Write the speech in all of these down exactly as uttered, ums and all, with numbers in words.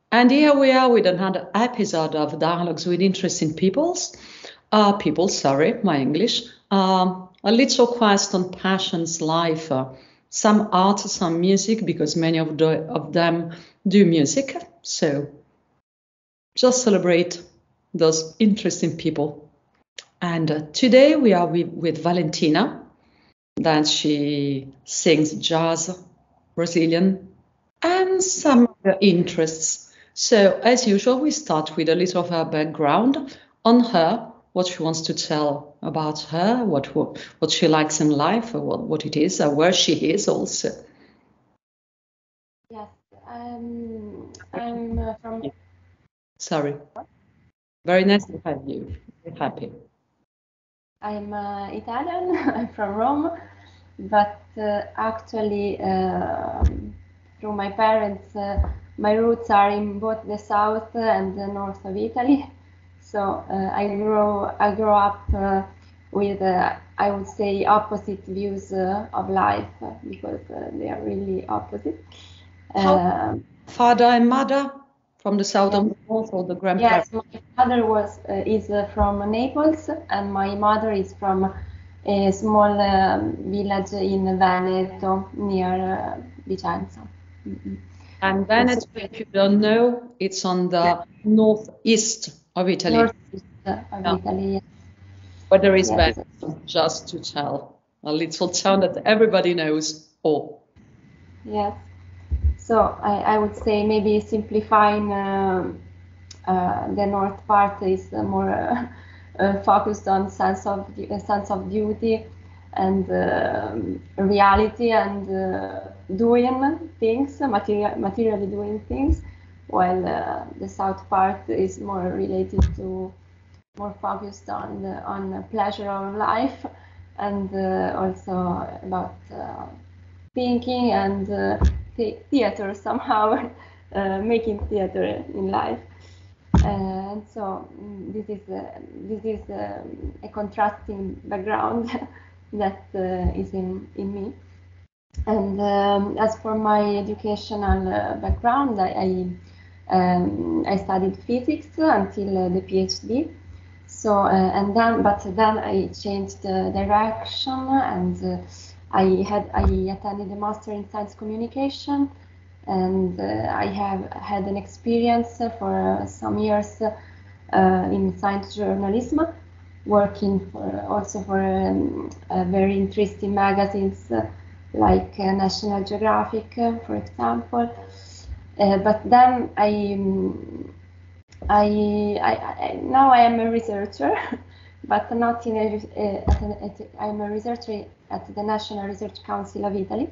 And here we are with another episode of Dialogues with Interesting Peoples. Uh, people, sorry, my English. Um, a little quest on passions, life, uh, some art, some music, because many of, the, of them do music. So just celebrate those interesting people. And uh, today we are with, with Valentina, that she sings jazz, Brazilian, and some other interests. So, as usual, we start with a little of her background on her, what she wants to tell about her, what what she likes in life, what, what it is, or where she is also. Yes, um, I'm uh, from. Sorry. Very nice to have you. Very happy. I'm uh, Italian. I'm from Rome, but uh, actually, um through my parents, uh, my roots are in both the south and the north of Italy. So uh, I grow I grew up uh, with uh, I would say opposite views uh, of life uh, because uh, they are really opposite. How Um father and mother from the south yeah. and north, or the grandparents? Yes, my father was uh, is uh, from Naples, and my mother is from a small um, village in Veneto near uh, Vicenza. Mm-mm. And Also, Venice, if you don't know, it's on yeah, the northeast of Italy. northeast of Yeah. Italy. But there is Venice, Yes, just to tell a little town that everybody knows. Oh, yes. So I, I would say maybe simplifying um uh, the north part is uh, more uh, uh, focused on sense of a sense of duty and um reality and uh, doing things, material, materially doing things, while uh, the south part is more related to more focused on the, on the pleasure of life and uh, also about uh, thinking and uh, the- theater somehow, uh, making theater in life. And so mm, this is uh, this is um, a contrasting background that uh, is in, in me. And um, as for my educational uh, background, I I, um, I studied physics until uh, the PhD. So uh, and then, but then I changed uh, direction, and uh, I had I attended a master in science communication, and uh, I have had an experience for some years uh, in science journalism, working for also for um, uh, very interesting magazines uh, like uh, National Geographic, uh, for example. Uh, but then I, um, I, I, I now I am a researcher, but not in a, uh, at an, at, I'm a researcher at the National Research Council of Italy,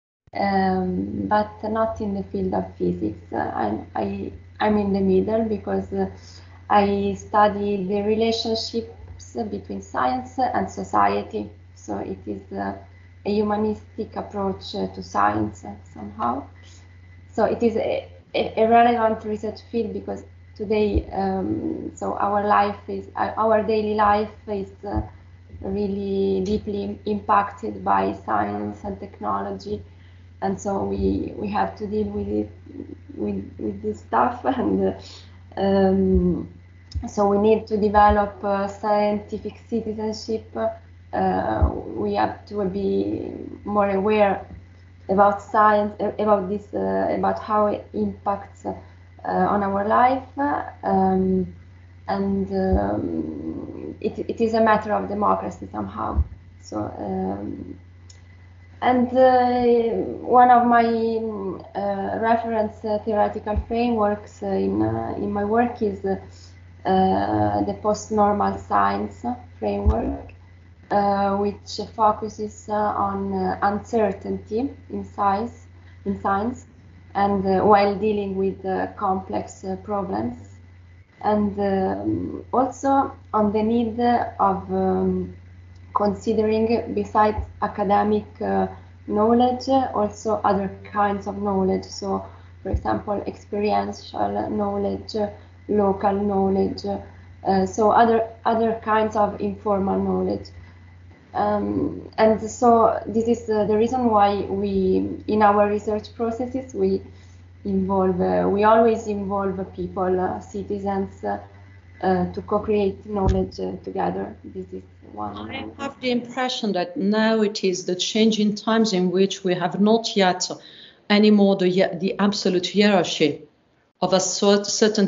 um, but not in the field of physics. Uh, I'm, I, I'm in the middle because uh, I study the relationships between science and society. So it is uh, a humanistic approach uh, to science uh, somehow. So it is a, a, a relevant research field because today, um, so our life is, uh, our daily life is uh, really deeply impacted by science and technology, and so we we have to deal with it with with this stuff, and uh, um, so we need to develop uh, scientific citizenship. Uh, we have to be more aware about science, about this, uh, about how it impacts uh, on our life, um, and um, it, it is a matter of democracy somehow. So. Um, and uh, one of my uh, reference uh, theoretical frameworks uh, in, uh, in my work is uh, uh, the post-normal science framework, uh, which focuses uh, on uh, uncertainty in science, in science, and uh, while dealing with uh, complex uh, problems, and um, also on the need of um, considering, besides academic uh, knowledge, also other kinds of knowledge. So, for example, experiential knowledge, local knowledge, uh, so other other kinds of informal knowledge. Um, and so this is uh, the reason why we, in our research processes, we involve, uh, we always involve people, uh, citizens, uh, uh, to co-create knowledge uh, together. This is one. I have the impression that now it is the changing times in which we have not yet anymore the, the absolute hierarchy of a sort, certain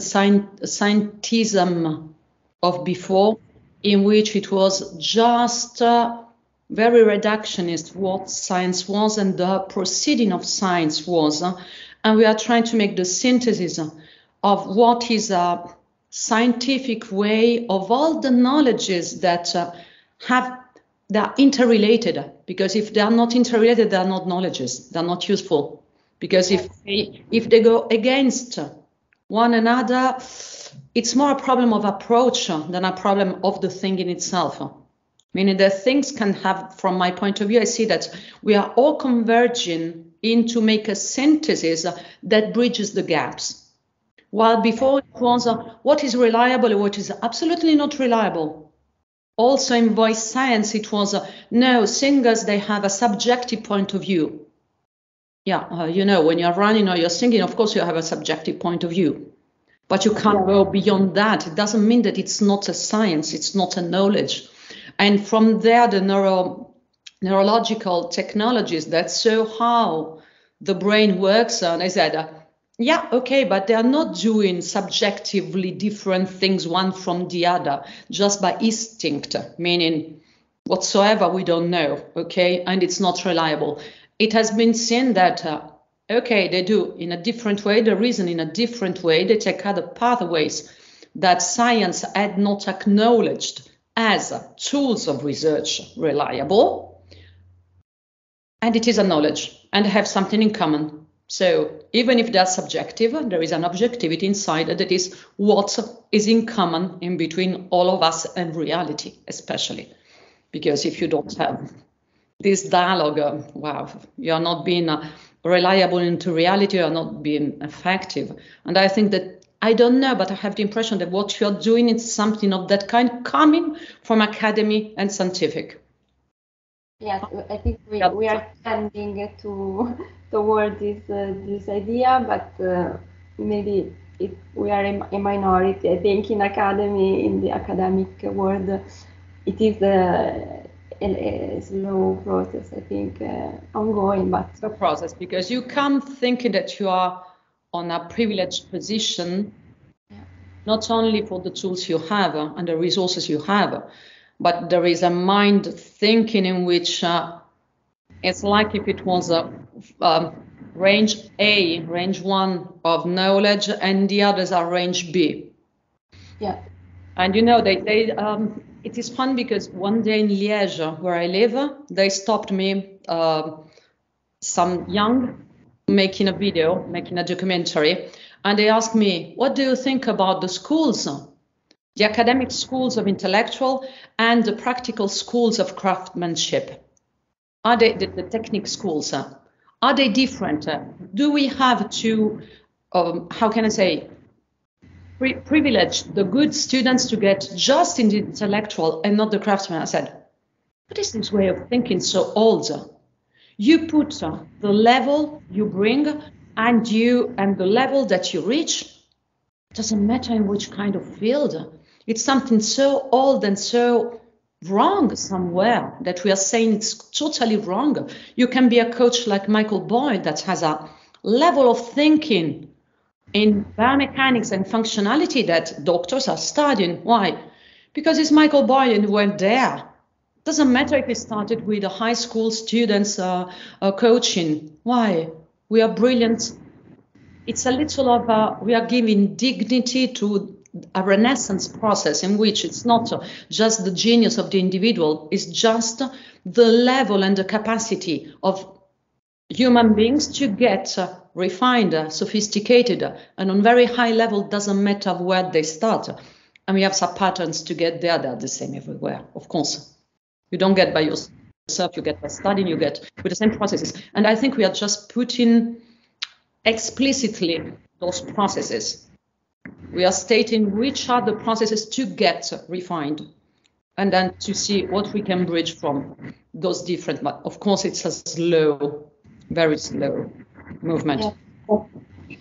scientism of before, in which it was just uh, very reductionist what science was and the proceeding of science was. Uh, and we are trying to make the synthesis of what is a scientific way of all the knowledges that uh, have, they are interrelated. Because if they are not interrelated, they are not knowledges, they are not useful. Because if they, if they go against one another, it's more a problem of approach than a problem of the thing in itself. Meaning that things can have, from my point of view, I see that we are all converging into make a synthesis that bridges the gaps. While before it was uh, what is reliable and what is absolutely not reliable. Also in voice science, it was, uh, no, singers, they have a subjective point of view. Yeah, uh, you know, when you're running or you're singing, of course you have a subjective point of view. But you can't yeah. go beyond that. It doesn't mean that it's not a science, it's not a knowledge. And from there, the neuro, neurological technologies that show how the brain works, and I said, uh, yeah, okay, but they are not doing subjectively different things one from the other, just by instinct, meaning whatsoever we don't know, okay, and it's not reliable. It has been seen that, uh, okay, they do in a different way, the reason in a different way, they take other pathways that science had not acknowledged as tools of research reliable, and it is a knowledge, and have something in common. So even if they're subjective, there is an objectivity inside that is what is in common in between all of us and reality, especially. Because if you don't have this dialogue, uh, wow, you're not being uh, reliable into reality, you're not being effective. And I think that, I don't know, but I have the impression that what you're doing is something of that kind coming from academy and scientific. Yes, I think we, we are tending to toward this uh, this idea, but uh, maybe it, we are a, a minority. I think in academy, in the academic world, it is a, a, a slow process. I think uh, ongoing, but a process, because you come thinking that you are on a privileged position, yeah. not only for the tools you have uh, and the resources you have, but there is a mind thinking in which uh, it's like if it was a um, range A, range one of knowledge, and the others are range B. Yeah. And you know, they, they um, it is fun because one day in Liège, where I live, they stopped me, uh, some young, making a video, making a documentary, and they asked me, what do you think about the schools? The academic schools of intellectual and the practical schools of craftsmanship. Are they the, the technique schools? Uh, are they different? Uh, do we have to, um, how can I say, pri privilege the good students to get just in the intellectual and not the craftsman? I said, what is this way of thinking so old? You put uh, the level you bring and you and the level that you reach, doesn't matter in which kind of field. It's something so old and so wrong somewhere that we are saying it's totally wrong. You can be a coach like Michael Boyd that has a level of thinking in biomechanics and functionality that doctors are studying. Why? Because it's Michael Boyd and went there. Doesn't matter if he started with a high school students uh, uh, coaching. Why? We are brilliant. It's a little of a, we are giving dignity to a renaissance process in which it's not just the genius of the individual, it's just the level and the capacity of human beings to get uh, refined, uh, sophisticated, uh, and on very high level, doesn't matter where they start. And we have some patterns to get there, they're the same everywhere, of course. You don't get by yourself, you get by studying, you get with the same processes. And I think we are just putting explicitly those processes. We are stating which are the processes to get refined and then to see what we can bridge from those different, but of course it's a slow, very slow movement. Yeah.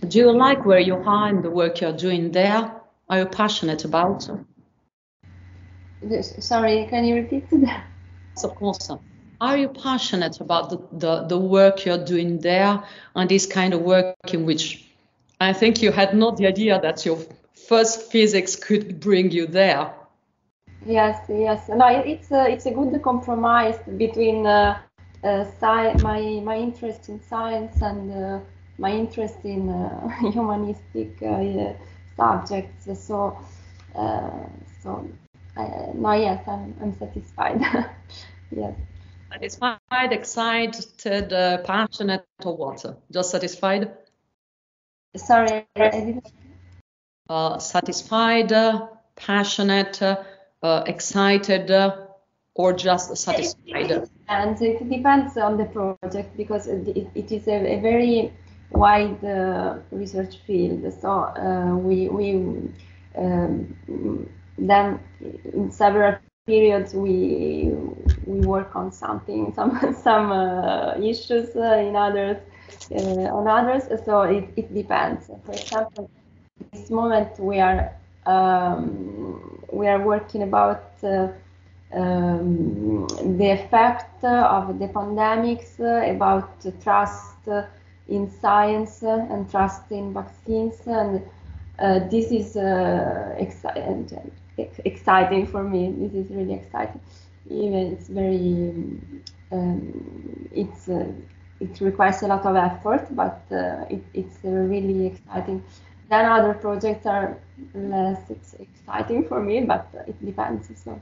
Do you like where you are and the work you're doing there? Are you passionate about it? Sorry, can you repeat that? Of course. Are you passionate about the, the, the work you're doing there and this kind of work in which I think you had not the idea that your first physics could bring you there? Yes, yes. No, it's a, it's a good compromise between uh, uh, sci my my interest in science and uh, my interest in uh, humanistic uh, subjects. So, uh, so uh, no, yes, I'm I'm satisfied. Yes. Satisfied, excited, uh, passionate, or what? Just satisfied? Sorry, I didn't. Uh, satisfied, uh, passionate, uh, excited, uh, or just satisfied? And it depends on the project because it, it is a, a very wide uh, research field. So uh, we we um, then in several periods we we work on something, some some uh, issues uh, in others uh, on others. So it, it depends. For example, this moment we are um, we are working about uh, um, the effect of the pandemics, uh, about trust in science and trust in vaccines, and uh, this is uh, exci exciting for me. This is really exciting. Even it's very um, it's uh, it requires a lot of effort, but uh, it, it's uh, really exciting. Then other projects are less it's exciting for me, but it depends. So.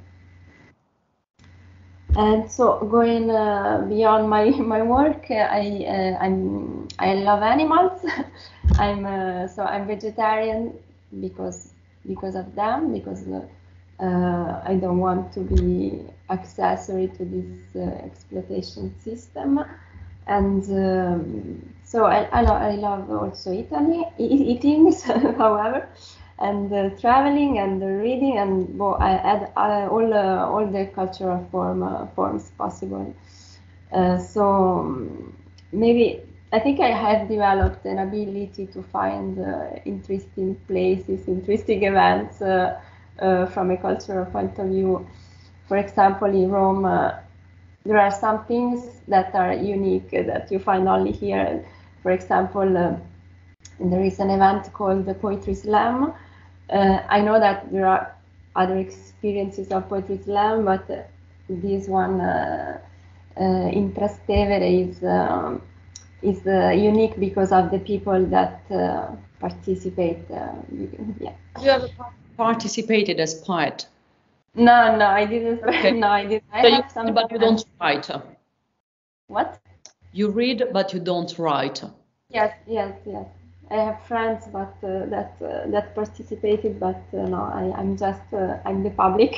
And so going uh, beyond my, my work, uh, I uh, I'm I love animals. I'm uh, so I'm vegetarian because because of them, because uh, uh, I don't want to be accessory to this uh, exploitation system. And um, so I, I, lo I love also Italy, e eating, however, and uh, traveling and uh, reading, and well, I add uh, all uh, all the cultural form uh, forms possible. Uh, so um, maybe I think I have developed an ability to find uh, interesting places, interesting events uh, uh, from a cultural point of view. For example, in Rome. Uh, There are some things that are unique uh, that you find only here. For example, uh, there is an event called the Poetry Slam. Uh, I know that there are other experiences of Poetry Slam, but uh, this one uh, uh, in Trastevere is um, is uh, unique because of the people that uh, participate. Uh, yeah. You have participated as poet? No, no, I didn't. Okay. No, I didn't. I so have you some. read, but you don't write. What? You read, but you don't write. Yes, yes, yes. I have friends, but uh, that uh, that participated, but uh, no, I, I'm just uh, I'm the public.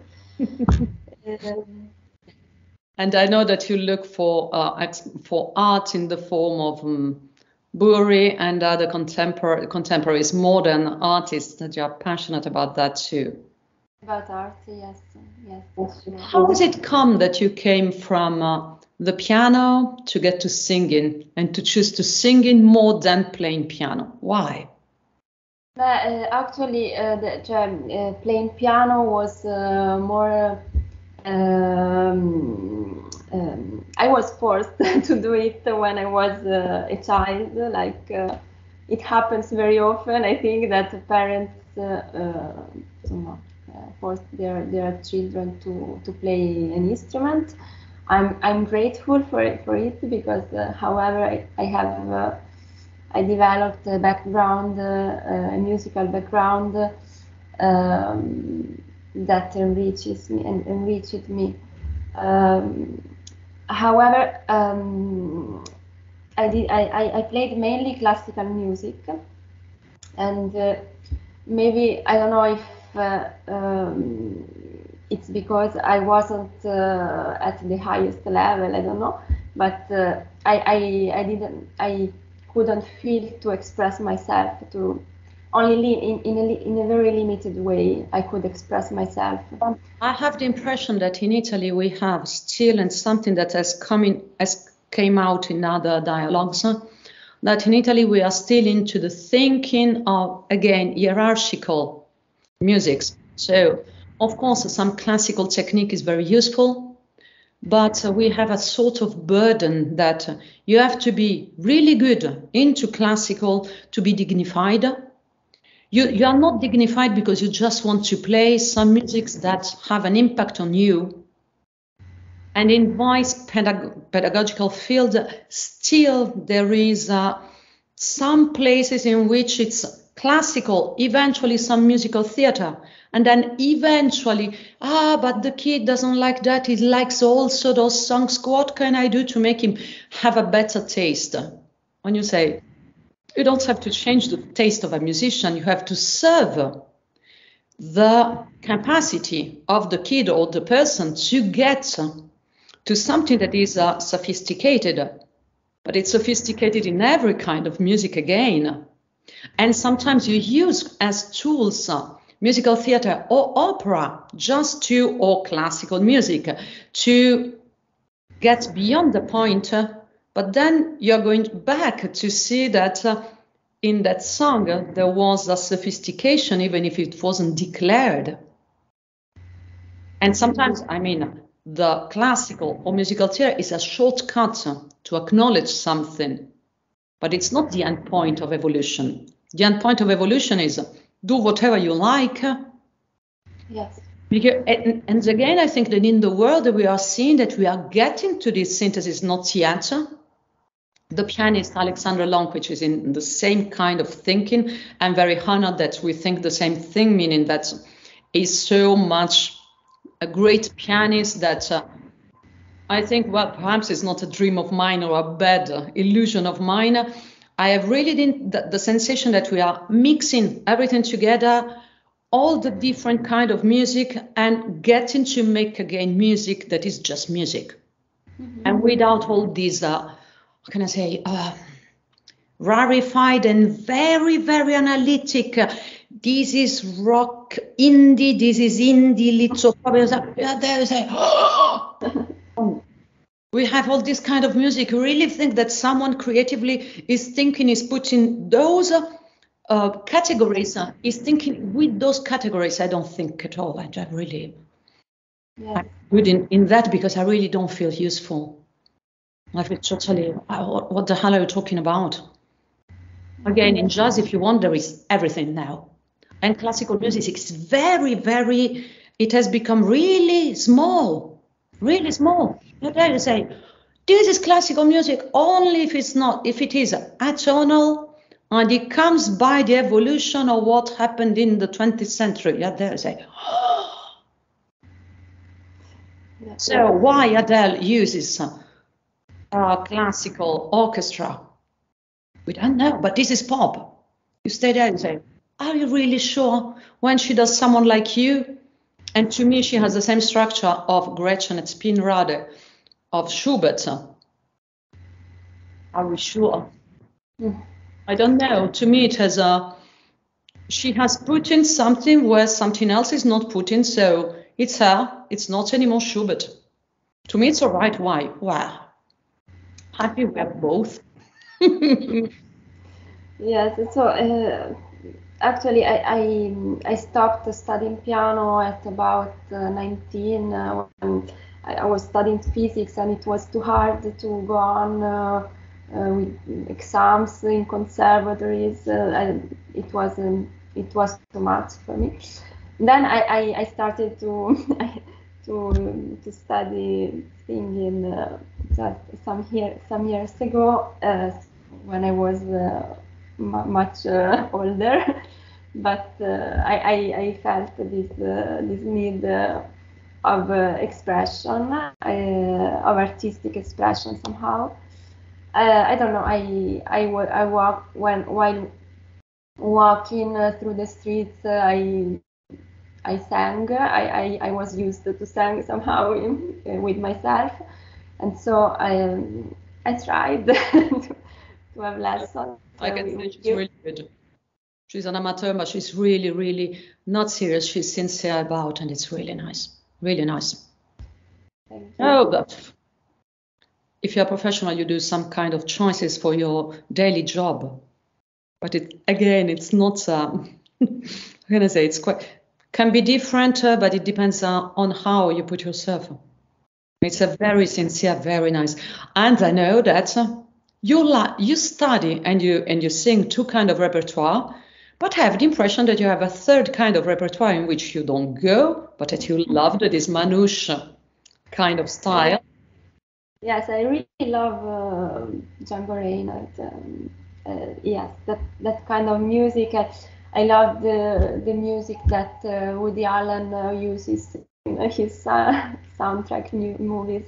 um, and I know that you look for uh, for art in the form of um, Burri and other contemporary contemporaries, modern artists that you are passionate about that too. About art, yes, yes. Sure. How does it come that you came from uh, the piano to get to singing and to choose to singing more than playing piano? Why? Uh, actually, uh, the, uh, playing piano was uh, more. Um, um, I was forced to do it when I was uh, a child. Like uh, it happens very often. I think that parents uh, uh, force their their children to to play an instrument. I'm I'm grateful for it, for it because, uh, however, I, I have uh, I developed a background, uh, a musical background um, that enriches me and enriched me. Um, however, um, I did I, I played mainly classical music, and uh, maybe I don't know if uh, um, it's because I wasn't uh, at the highest level. I don't know, but uh, I, I I didn't I couldn't feel to express myself to only in in a, in a very limited way I could express myself. I have the impression that in Italy we have still, and something that has come in, has came out in other dialogues, that in Italy we are still into the thinking of, again, hierarchical musics. So, of course, some classical technique is very useful, but uh, we have a sort of burden that uh, you have to be really good into classical to be dignified. You, you are not dignified because you just want to play some musics that have an impact on you. And in voice pedag pedagogical field, still there is uh, some places in which it's classical, eventually some musical theater, and then eventually, ah, but the kid doesn't like that, he likes also those songs, what can I do to make him have a better taste? When you say, you don't have to change the taste of a musician, you have to serve the capacity of the kid or the person to get to something that is uh, sophisticated, but it's sophisticated in every kind of music again. And sometimes you use as tools uh, musical theater or opera just to, or classical music, to get beyond the point, uh, but then you're going back to see that uh, in that song uh, there was a sophistication even if it wasn't declared. And sometimes, I mean, the classical or musical theater is a shortcut to acknowledge something, but it's not the end point of evolution. The end point of evolution is do whatever you like. Yes. Because, and, and again, I think that in the world we are seeing that we are getting to this synthesis, not yet. The pianist Alexandra Long, which is in the same kind of thinking, I'm very honored that we think the same thing, meaning that is so much a great pianist that uh, I think, well, perhaps it's not a dream of mine or a bad uh, illusion of mine. I have really been the, the sensation that we are mixing everything together, all the different kind of music, and getting to make again music that is just music. Mm-hmm. And without all these, uh, how can I say, uh, rarefied and very, very analytic. Uh, this is rock indie, this is indie, little. We have all this kind of music. You really think that someone creatively is thinking, is putting those uh, categories, uh, is thinking with those categories. I don't think at all. I don't really, yeah. I'm good in, in that because I really don't feel useful. I feel totally, uh, what, what the hell are you talking about? Again, in jazz, if you want, there is everything now. And classical music is very, very, it has become really small, really small. You dare to say, this is classical music only if it's not, if it is atonal and it comes by the evolution of what happened in the twentieth century. You dare to say, oh. Yeah. So why Adele uses uh, uh, classical orchestra? We don't know, but this is pop. You stay there and say, are you really sure? When she does Someone Like You, and to me she has the same structure of Gretchen and Spinrade, of Schubert. Are we sure? Mm. I don't know. To me it has a, she has put in something where something else is not put in, so it's her, it's not anymore Schubert. To me it's all right. Why? Wow. Happy we have both. Yes, so uh, actually I, I I stopped studying piano at about uh, nineteen uh, when I, I was studying physics, and it was too hard to go on uh, uh, with exams in conservatories. Uh, and it was um, it was too much for me. Then I, I, I started to to to study singing uh, just some year some years ago uh, when I was uh, m- much uh, older, but uh, I, I I felt this uh, this need uh, of uh, expression, uh, of artistic expression somehow. Uh, I don't know. I I I walk when while walking uh, through the streets. Uh, I I sang. I, I, I was used to sing somehow in, uh, with myself, and so I um, I tried to, to have lessons. I can say she's really good. She's an amateur, but she's really, really not serious. She's sincere about, and it's really nice, really nice. Thank you. Oh, but if you're a professional, you do some kind of choices for your daily job. But it, again, it's not, um, I'm going to say, it's quite, can be different, uh, but it depends uh, on how you put yourself. It's a very sincere, very nice. And I know that uh, you la- you study and you and you sing two kind of repertoire, but I have the impression that you have a third kind of repertoire in which you don't go, but that you love this manouche kind of style. Yes, I really love uh, Django Reinhardt. Um, uh, yes, that that kind of music. I, I love the the music that uh, Woody Allen uh, uses in his uh, soundtrack new movies.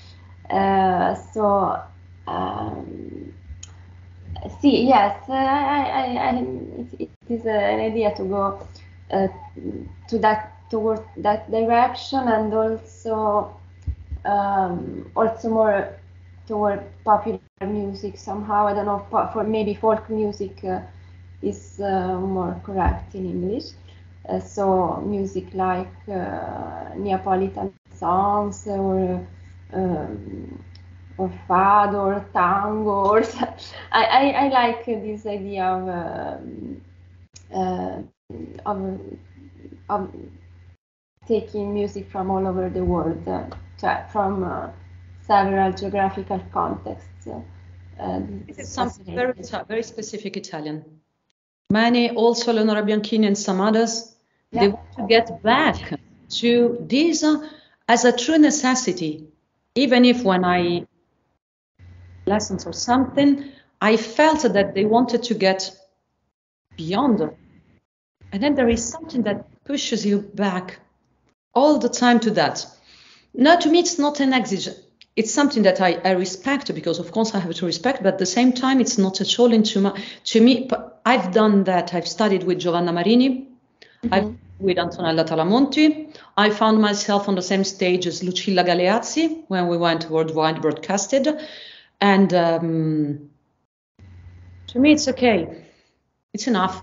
Uh, so, um, see, yes, uh, I, I, I, it, it is an idea to go uh, to that toward that direction, and also um, also more toward popular music somehow. I don't know, for maybe folk music uh, is uh, more correct in English. Uh, so music like uh, Neapolitan songs or um, or fado or tango. Or I, I, I like this idea of um, uh, of, of taking music from all over the world, uh, from uh, several geographical contexts. Uh, this is something very, very specific Italian. Many, also Leonora Bianchini and some others, yeah. They want to get back to this uh, as a true necessity. Even if when I lessons or something, I felt that they wanted to get beyond. And then there is something that pushes you back all the time to that. Now, to me, it's not an exigence. It's something that I, I respect, because of course I have to respect, but at the same time, it's not at all into my, to me, I've done that. I've studied with Giovanna Marini, mm-hmm. I've with Antonella Talamonti. I found myself on the same stage as Lucilla Galeazzi when we went worldwide broadcasted. And um, to me, it's okay. It's enough.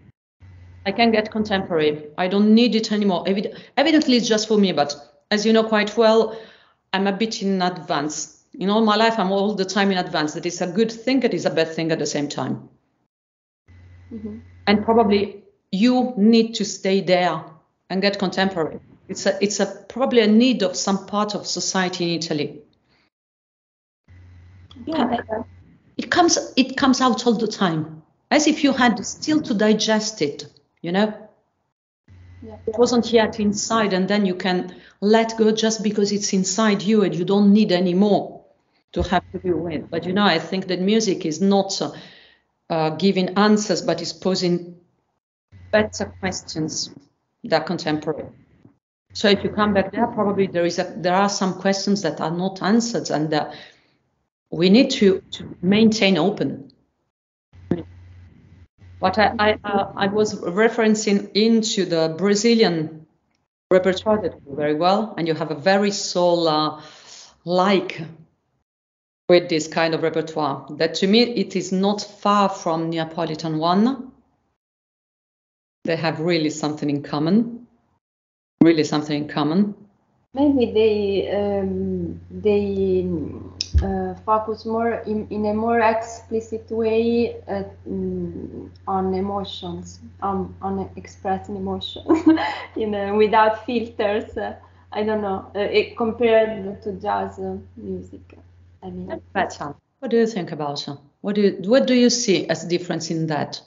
I can get contemporary. I don't need it anymore. Evid- evidently, it's just for me, but as you know quite well, I'm a bit in advance. In all my life, I'm all the time in advance. That is a good thing, it is a bad thing at the same time. Mm-hmm. And probably you need to stay there and get contemporary. It's a, it's a probably a need of some part of society in Italy. Yeah, it comes it comes out all the time, as if you had still to digest it, you know. Yeah. It wasn't yet inside, and then you can let go just because it's inside you and you don't need any more to have to be with. But you know, I think that music is not uh, uh, giving answers, but is posing better questions that are contemporary. So if you come back there, probably there is a, there are some questions that are not answered, and uh, we need to, to maintain open. But I I, uh, I was referencing into the Brazilian repertoire that you do very well, and you have a very soul-like uh, with this kind of repertoire. That to me, it is not far from Neapolitan one. They have really something in common. Really something in common. Maybe they um, they uh, focus more in, in a more explicit way uh, um, on emotions, on on expressing emotions, you know, without filters. Uh, I don't know, uh, it, compared to jazz uh, music. I mean, better. What do you think about it? What do you what do you see as difference in that?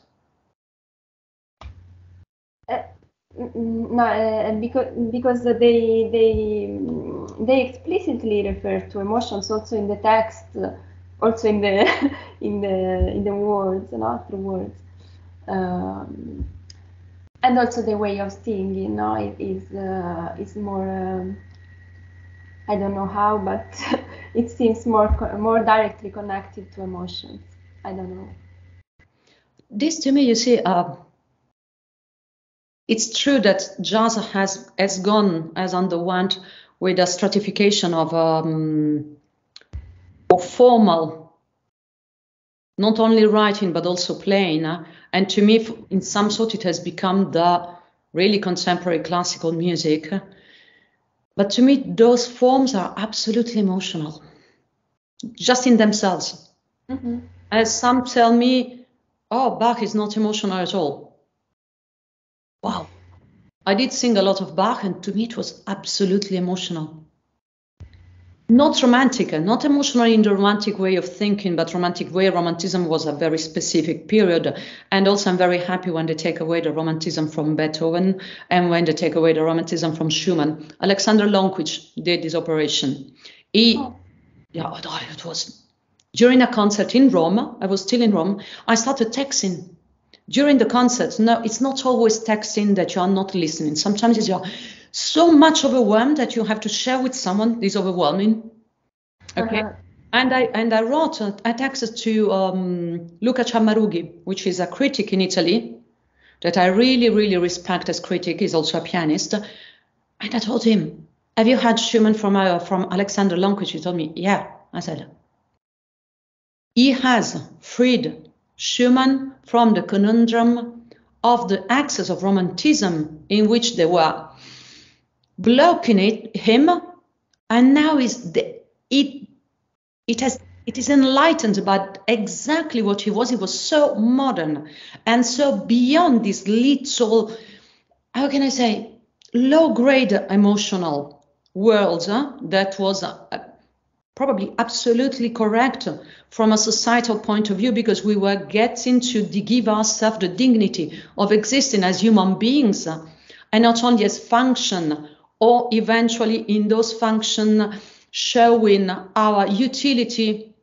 Uh, no, uh, because because they they they explicitly refer to emotions also in the text, uh, also in the in the in the words, not through words, um, and also the way of singing, you know, is uh, is more. Um, I don't know how, but it seems more more directly connected to emotions. I don't know. This to me, you see. Uh, It's true that jazz has has gone, has underwent with a stratification of um, of formal, not only writing but also playing. Uh, and to me, in some sort, it has become the really contemporary classical music. But to me, those forms are absolutely emotional. just in themselves. Mm-hmm. As some tell me, oh, Bach is not emotional at all. Wow. I did sing a lot of Bach, and to me it was absolutely emotional. Not romantic, not emotional in the romantic way of thinking, but romantic way. Romanticism was a very specific period. And also I'm very happy when they take away the romanticism from Beethoven and when they take away the romanticism from Schumann. Alexander Lonkwich did this operation. He, oh. yeah, it was during a concert in Rome. I was still in Rome. I started texting. During the concert, no, it's not always texting that you are not listening. Sometimes you're so much overwhelmed that you have to share with someone is overwhelming. Okay, uh-huh. and I and I wrote a, a text to um, Luca Ciammarughi, which is a critic in Italy that I really really respect as critic. He's also a pianist, and I told him, "Have you had Schumann from uh, from Alexander Lonkwich?" He told me, "Yeah." I said, "He has freed Schumann from the conundrum of the axis of romanticism in which they were blocking it, him, and now is the, it it has it is enlightened about exactly what he was. He was so modern and so beyond this little, how can I say, low grade emotional world huh, that was uh, probably absolutely correct from a societal point of view, because we were getting to give ourselves the dignity of existing as human beings and not only as function, or eventually in those functions showing our utility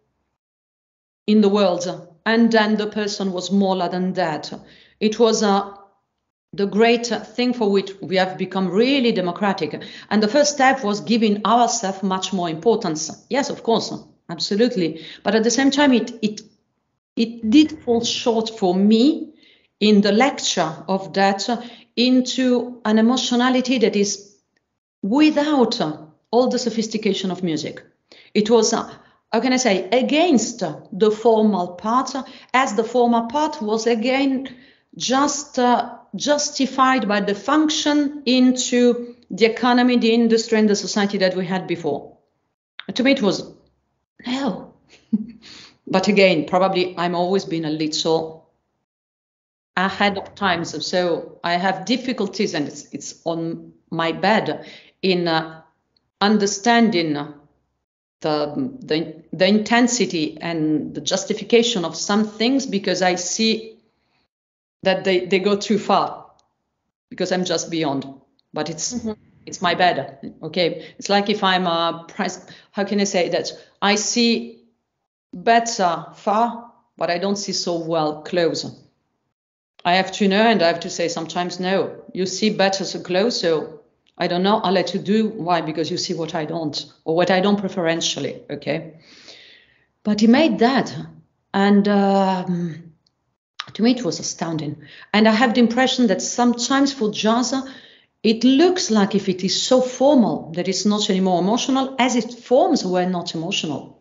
in the world. And then the person was more than that. It was uh, the great thing for which we have become really democratic. And the first step was giving ourselves much more importance. Yes, of course, absolutely. But at the same time, it it it did fall short for me in the lecture of that into an emotionality that is without all the sophistication of music. It was, uh, how can I say, against the formal part, as the formal part was again just uh, justified by the function into the economy, the industry, and the society that we had before. And to me, it was, no. But again, probably I'm always been a little ahead of times. So I have difficulties, and it's, it's on my bed, in uh, understanding the, the the intensity and the justification of some things, because I see that they, they go too far, because I'm just beyond. But it's mm-hmm. it's my bad. Okay, it's like if I'm a price. How can I say that? I see better far, but I don't see so well close. I have to know, and I have to say sometimes no. You see better so close, so I don't know. I'll let you do. Why? Because you see what I don't, or what I don't preferentially. Okay. But he made that, and um, to me it was astounding. And I have the impression that sometimes for jazz, it looks like if it is so formal that it's not anymore emotional, as its forms were not emotional.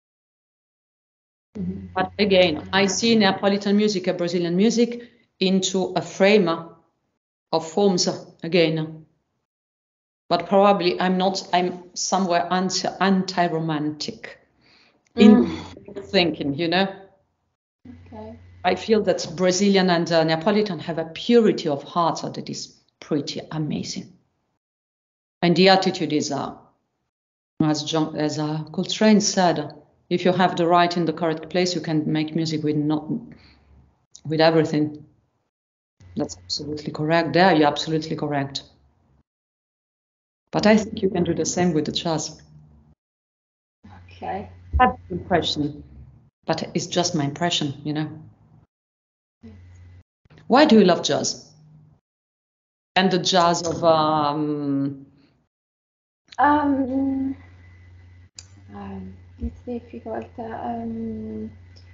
Mm-hmm. But again, I see Neapolitan music and Brazilian music into a frame of forms again. But probably I'm not, I'm somewhere anti, anti-romantic in mm. thinking, you know. Okay. I feel that Brazilian and uh, Neapolitan have a purity of heart that is pretty amazing. And the attitude is, uh, as John, as uh, Coltrane said, if you have the right in the correct place, you can make music with not, with everything. That's absolutely correct. There, you're absolutely correct. But I think you can do the same with the jazz. Okay. I have the impression, but it's just my impression, you know. Why do you love jazz? And the jazz of um. Um, um it's difficult. Um,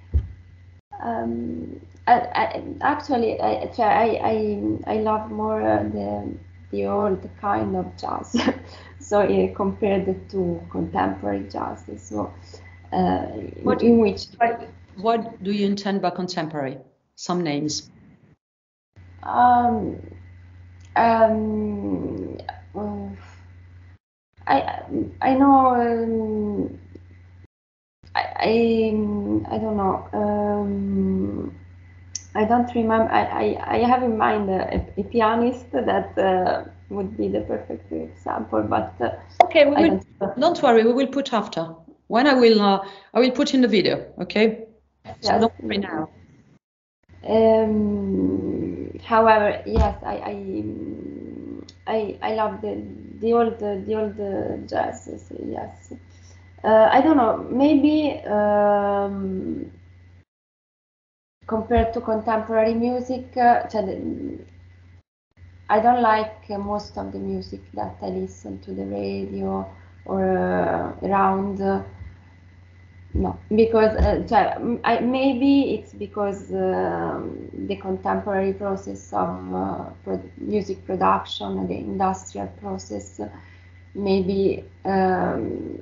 um, I, I, actually, I, I, I, I love more uh, the the old kind of jazz. So uh, compared to contemporary jazz. So uh, what in which what, what do you intend by contemporary? Some names. Um, um, uh, I I know um, I, I, I don't know. Um, I don't remember. I, I, I have in mind a, a pianist that uh, would be the perfect example, but uh, okay, we I will. don't. Don't worry, we will put after. When I will, uh, I will put in the video. Okay. So Yes. don't worry now. Um, however, yes, I, I, I, I love the the old the old jazz. Yes. Uh, I don't know. Maybe. Um, compared to contemporary music, uh, cioè, I don't like uh, most of the music that I listen to the radio or uh, around. Uh, no, because uh, cioè, m- I, maybe it's because um, the contemporary process of uh, pro- music production, the industrial process, maybe um,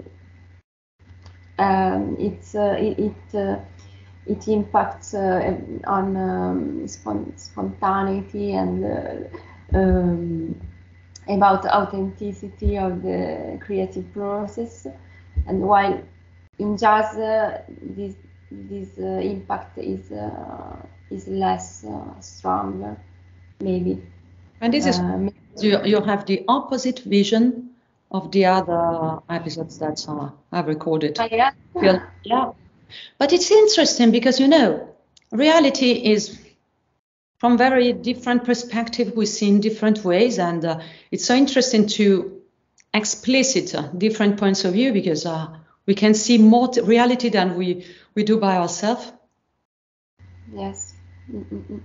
um, it's uh, it. it uh, it impacts uh, on um, spon- spontaneity and uh, um, about authenticity of the creative process. And while in jazz, uh, this this uh, impact is uh, is less uh, strong, maybe. And this is Uh, you, you have the opposite vision of the other episodes that uh, I've recorded. yeah. Yeah. But it's interesting because, you know, reality is from very different perspective. We see in different ways. And uh, it's so interesting to explicit uh, different points of view because uh, we can see more t- reality than we, we do by ourselves. Yes. Mm-mm.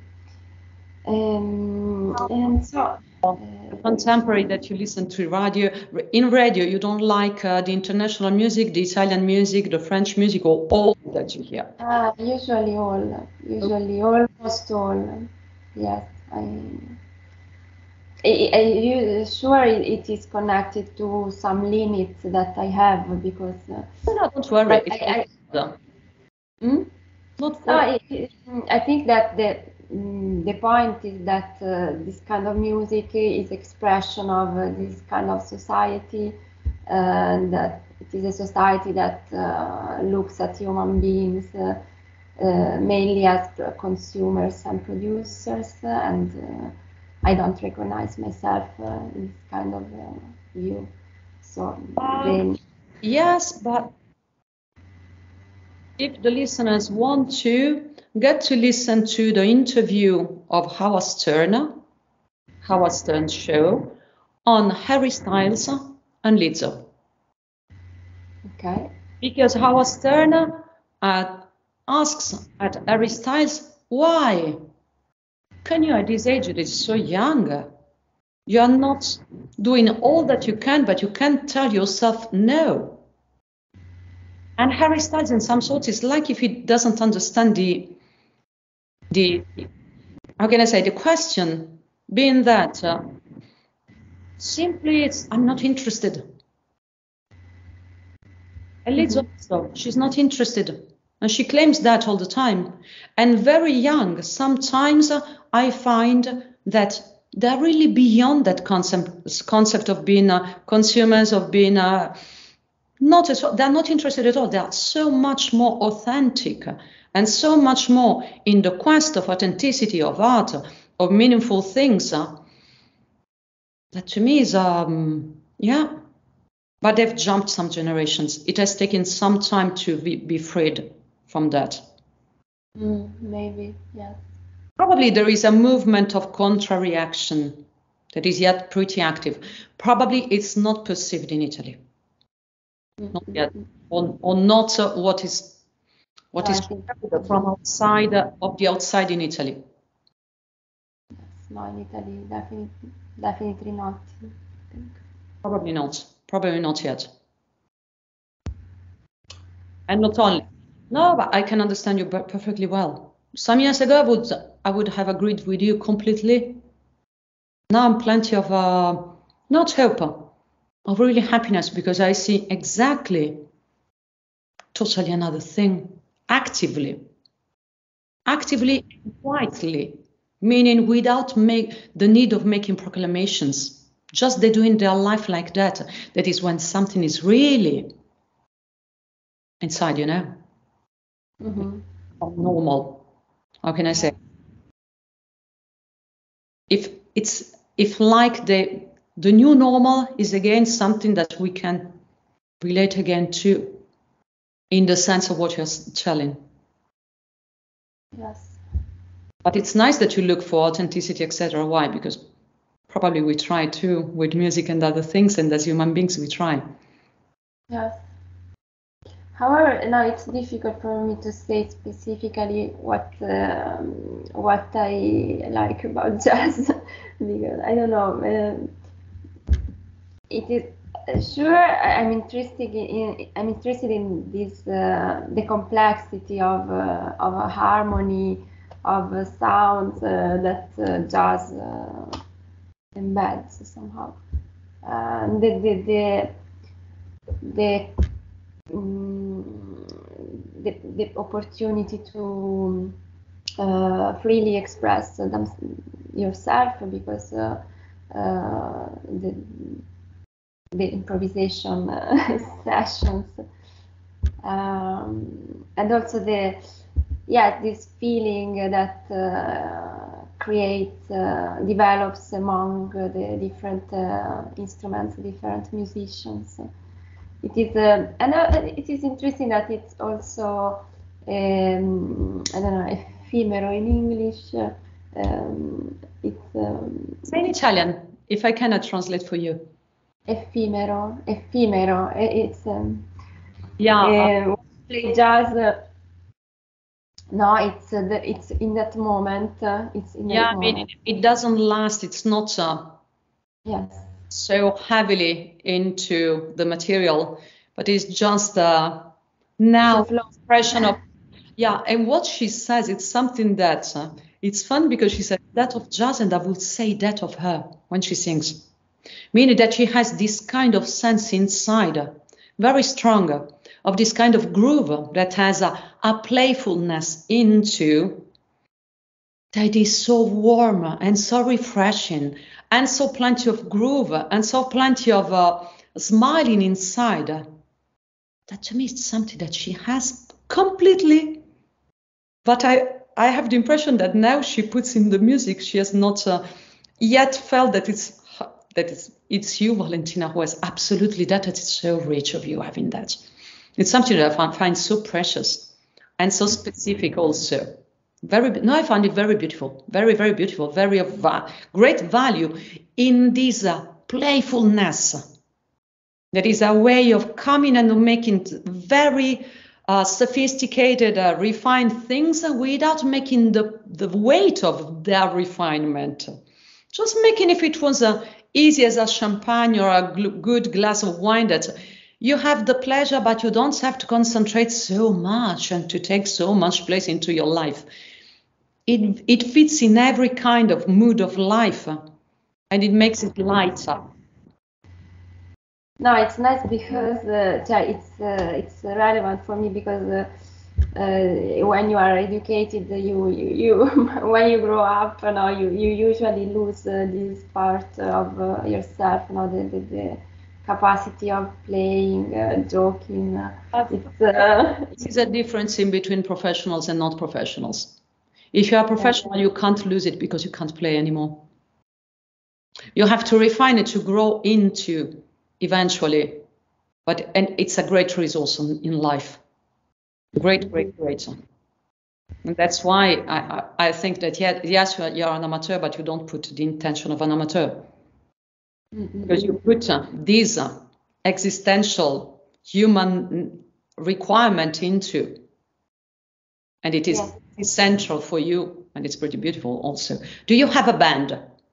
Um, and so uh, Contemporary that you listen to radio. In radio, you don't like uh, the international music, the Italian music, the French music, or all that you hear. uh, usually all, usually almost all. Yes, I. I, I, you sure it, it is connected to some limits that I have because. Uh, No, no, don't worry. but It's I, I, all hmm? not No, for it, it- I think that the mm, the point is that uh, this kind of music is expression of uh, this kind of society, and that it is a society that uh, looks at human beings uh, uh, mainly as p- consumers and producers, uh, and uh, I don't recognize myself uh, in this kind of uh, view. So Um, then, yes, but if the listeners want to get to listen to the interview of Howard Stern, Howard Stern's show on Harry Styles and Lizzo. okay. Because Howard Stern uh, asks at Harry Styles, why can you at this age, it is so young, you are not doing all that you can, but you can't tell yourself no. And Harry Styles, in some sorts, is like if he doesn't understand the, the how can I say, the question being that uh, simply it's, I'm not interested. And Liz also, she's not interested. And she claims that all the time. And very young, sometimes uh, I find that they're really beyond that concept, concept of being uh, consumers, of being uh, not at all, they're not interested at all. They are so much more authentic and so much more in the quest of authenticity of art, of meaningful things. Uh, that to me is, um, yeah, but they've jumped some generations. It has taken some time to be, be freed from that. Mm, maybe, yes. Probably there is a movement of contrary action that is yet pretty active. Probably it's not perceived in Italy. Not yet. Or, or not uh, what is what No, is I think from outside uh, of the outside in Italy. no, in Italy, definitely, definitely not. I think. Probably not. Probably not yet. And not only. No, but I can understand you per- perfectly well. Some years ago, I would I would have agreed with you completely. Now I'm plenty of uh, not hope, of really happiness because I see exactly totally another thing actively, actively, quietly, meaning without make the need of making proclamations. Just they doing their life like that. That is when something is really inside, you know. Mm-hmm. Normal. How can I say? If it's if like the the new normal is again something that we can relate again to, in the sense of what you're telling. Yes. But it's nice that you look for authenticity, et cetera. Why? Because probably we try too with music and other things, and as human beings we try. Yes. However, now it's difficult for me to say specifically what um, what I like about jazz because I don't know. Um, it is uh, sure I'm interested in I'm interested in this uh, the complexity of uh, of a harmony of uh, sounds uh, that uh, jazz uh, embeds somehow. Uh, the the the, the um, the, the opportunity to uh, freely express them, yourself because uh, uh, the, the improvisation uh, sessions um, and also the yeah this feeling that uh, creates uh, develops among the different uh, instruments, different musicians. It is, uh, and uh, it is interesting that it's also, um, I don't know, ephemero in English. Uh, um, it's um, Say in Italian, if I cannot translate for you. Ephemero, ephemero. It's um, yeah. Uh, play jazz. Uh, no, it's uh, the, it's in that moment. Uh, it's in yeah, that I mean, moment. it, it doesn't last. It's not. Uh, yes. So heavily into the material, but it's just uh, now expression of yeah. And what she says, it's something that uh, it's fun because she said that of jazz, and I would say that of her when she sings, meaning that she has this kind of sense inside, uh, very strong, uh, of this kind of groove that has a, a playfulness into. That is so warm and so refreshing and so plenty of groove and so plenty of uh, smiling inside. That to me is something that she has completely. But I, I have the impression that now she puts in the music. She has not uh, yet felt that it's that it's it's you, Valentina, who has absolutely that. That it's so rich of you having that. It's something that I find so precious and so specific also. Very no, I find it very beautiful, very very beautiful, very of va- great value in this uh, playfulness. That is a way of coming and making very uh, sophisticated, uh, refined things without making the the weight of their refinement. Just making if it was uh, easy as a champagne or a gl- good glass of wine that you have the pleasure, but you don't have to concentrate so much and to take so much place into your life. It, it fits in every kind of mood of life uh, and it makes it lighter. No, it's nice because uh, it's uh, it's relevant for me because uh, uh, when you are educated, you you, you when you grow up, you know, you, you usually lose uh, this part of uh, yourself, you know, the, the, the capacity of playing, uh, joking. Uh, it's, uh, this is a difference in between professionals and not professionals. If you are a professional, yeah. You can't lose it because you can't play anymore. You have to refine it to grow into eventually. But and it's a great resource in, in life. Great, great, great. And that's why I, I, I think that yeah, yes, you're, you're an amateur, but you don't put the intention of an amateur. Mm-hmm. Because you put uh, these uh, existential human requirement into, and it is yes. Essential for you, and it's pretty beautiful also. Do you have a band?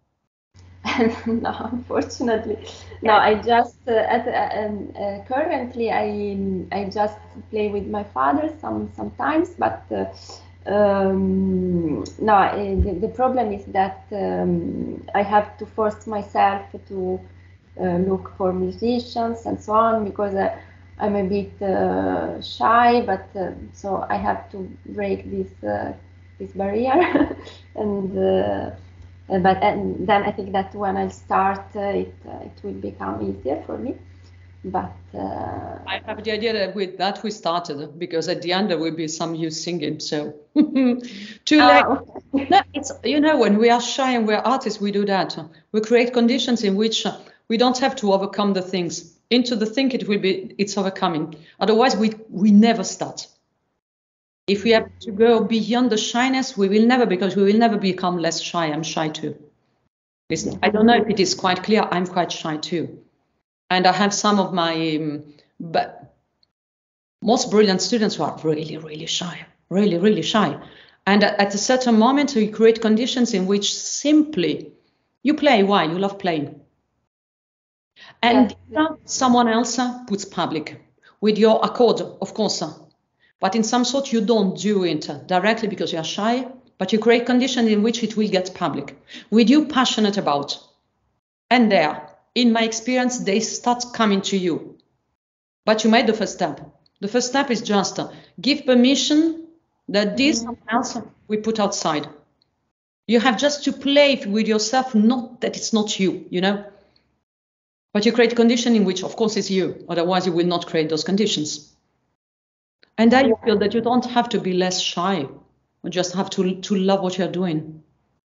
No, unfortunately, no. I just uh, at uh, um, uh, currently I I just play with my father some sometimes, but uh, um, no. Uh, the, the problem is that um, I have to force myself to uh, look for musicians and so on because uh, I'm a bit uh, shy, but uh, so I have to break this uh, this barrier and. Uh, Uh, but and then I think that when I start, uh, it uh, it will become easier for me. but uh, I have the idea that with that we started, because at the end there will be some you singing. So too late. oh, okay. No, it's, you know, when we are shy and we're artists, we do that. We create conditions in which uh, we don't have to overcome the things. Into the thing, it will be, it's overcoming. Otherwise, we we never start. If we have to go beyond the shyness, we will never, because we will never become less shy. I'm shy too. It's, I don't know if it is quite clear. I'm quite shy too. And I have some of my um, but most brilliant students who are really, really shy, really, really shy. And at a certain moment, we create conditions in which simply you play. Why? You love playing. And Yes. someone else puts public with your accord, of course. But in some sort, you don't do it directly because you are shy, but you create conditions in which it will get public. With you passionate about. And there, in my experience, they start coming to you. But you made the first step. The first step is just uh, give permission that this Mm-hmm. someone else we put outside. You have just to play with yourself, not that it's not you, you know. But you create condition in which, of course, it's you. Otherwise, you will not create those conditions. And then you feel that you don't have to be less shy. You just have to, to love what you're doing.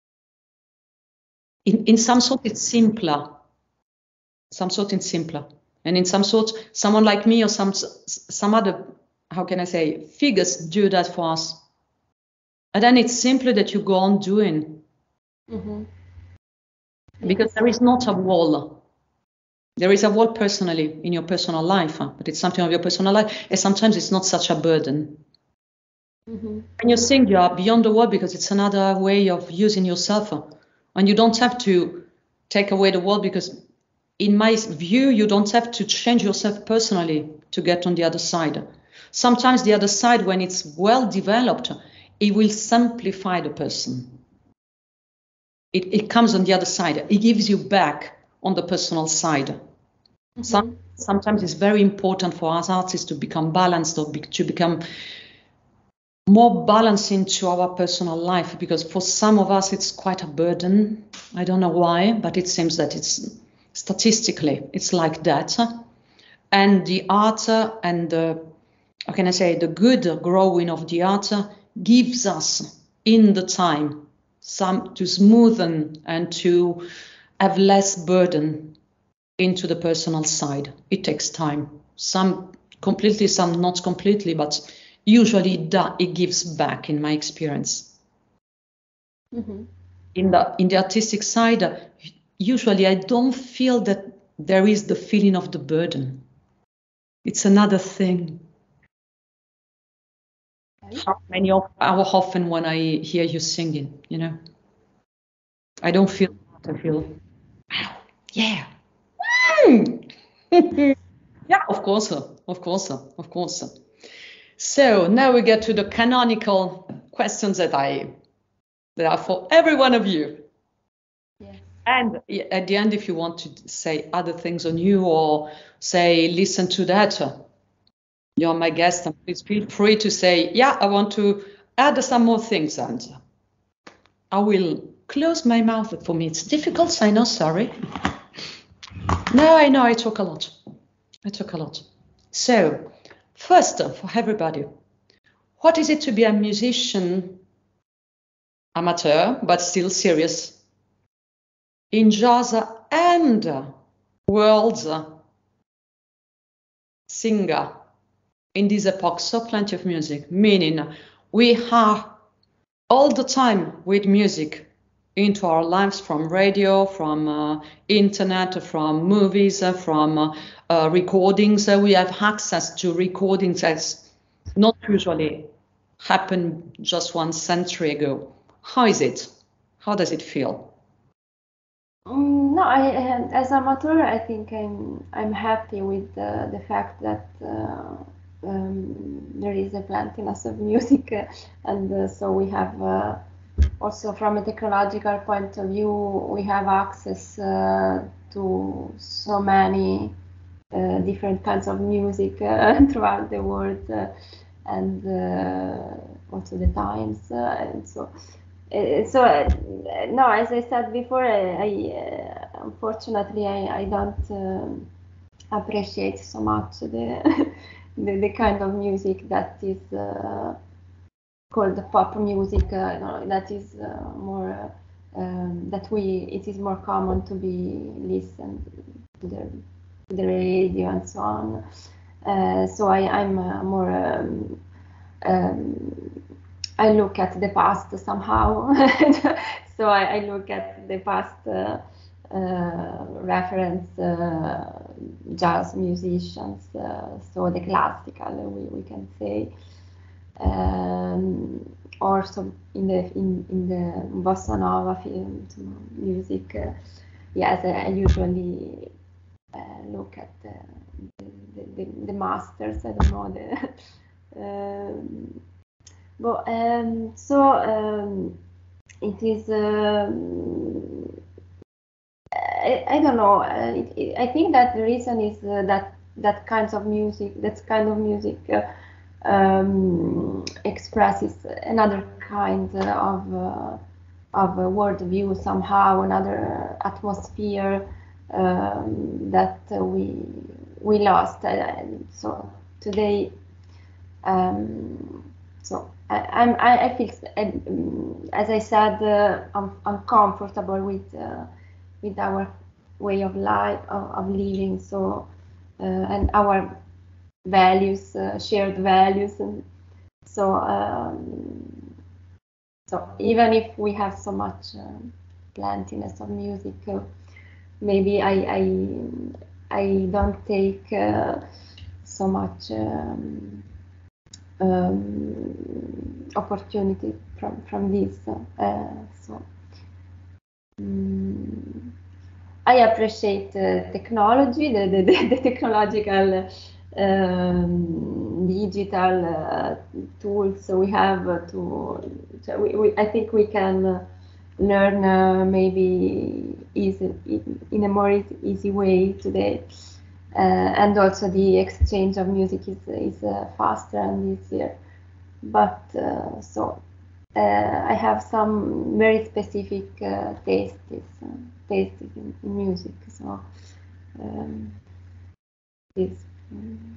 In, in some sort, it's simpler. Some sort, it's simpler. And in some sort, someone like me or some some other, how can I say, figures do that for us. And then it's simply that you go on doing. Mm-hmm. Because Yes. there is not a wall. There is a wall personally in your personal life, but it's something of your personal life. And sometimes it's not such a burden. Mm-hmm. When you sing, you are beyond the wall because it's another way of using yourself. And you don't have to take away the wall because, in my view, you don't have to change yourself personally to get on the other side. Sometimes the other side, when it's well developed, it will simplify the person. It, it comes on the other side. It gives you back on the personal side. Mm-hmm. Some, sometimes it's very important for us artists to become balanced or be, to become more balanced into our personal life, because for some of us it's quite a burden. I don't know why, but it seems that it's statistically it's like that. And the art and the, how can I say, the good growing of the art gives us in the time some to smoothen and to have less burden into the personal side. It takes time. Some completely, some not completely, but usually that it gives back in my experience. Mm-hmm. In the in the artistic side, usually I don't feel that there is the feeling of the burden. It's another thing. How many of how often when I hear you singing, you know, I don't feel that. I feel, wow, yeah. Yeah, of course, of course, of course. So now we get to the canonical questions that I that are for every one of you. Yes. And at the end, if you want to say other things on you or say, listen to that, you're my guest, and please feel free to say, yeah, I want to add some more things. And I will close my mouth. For me, it's difficult. I know, sorry. No, I know, I talk a lot. I talk a lot. So, first, for everybody, what is it to be a musician, amateur, but still serious, in jazz and world singer in this epoch? So plenty of music, meaning we are all the time with music into our lives, from radio, from uh, internet, from movies, uh, from uh, uh, recordings. Uh, we have access to recordings that's not usually happened just one century ago. How is it? How does it feel? Um, no, I uh, as amateur, I think I'm I'm happy with uh, the fact that uh, um, there is a plentiness of music, uh, and uh, so we have uh, also from a technological point of view, we have access uh, to so many uh, different kinds of music uh, throughout the world, uh, and uh, also the times, uh, and so. Uh, so uh, no, as I said before, I, I uh, unfortunately I, I don't um appreciate so much the the, the kind of music that is uh, called pop music, uh, you know, that is uh, more uh, um, that we it is more common to be listened to the, to the radio and so on. Uh, so I, I'm uh, more um, um, I look at the past somehow. So I, I look at the past uh, uh, reference uh, jazz musicians, uh, so the classical, we, we can say. Um, also in the in, in the bossa nova film music, uh, yes, I, I usually uh, look at the the, the, the masters. I don't know the. um, but um, so um, it is. Um, I, I don't know. Uh, it, it, I think that the reason is uh, that that kinds of music, that kind of music. Uh, Um, expresses another kind of uh, of a world view somehow, another atmosphere um, that uh, we we lost. Uh, so today, um, so I, I'm I, I feel um, as I said, uh, I'm uncomfortable with uh, with our way of life of, of living. So uh, and our values, uh, shared values, and so um, so even if we have so much uh, plentiness of music, uh, maybe I I I don't take uh, so much um, um, opportunity from from this. Uh, so um, I appreciate uh, technology, the, the, the, the technological um, digital uh, tools we have to, so we, we, I think we can uh, learn uh, maybe easy, in a more easy way today. Uh, and also the exchange of music is, is uh, faster and easier. But uh, so uh, I have some very specific uh, tastes, uh, tastes in, in music. So um, this. Um,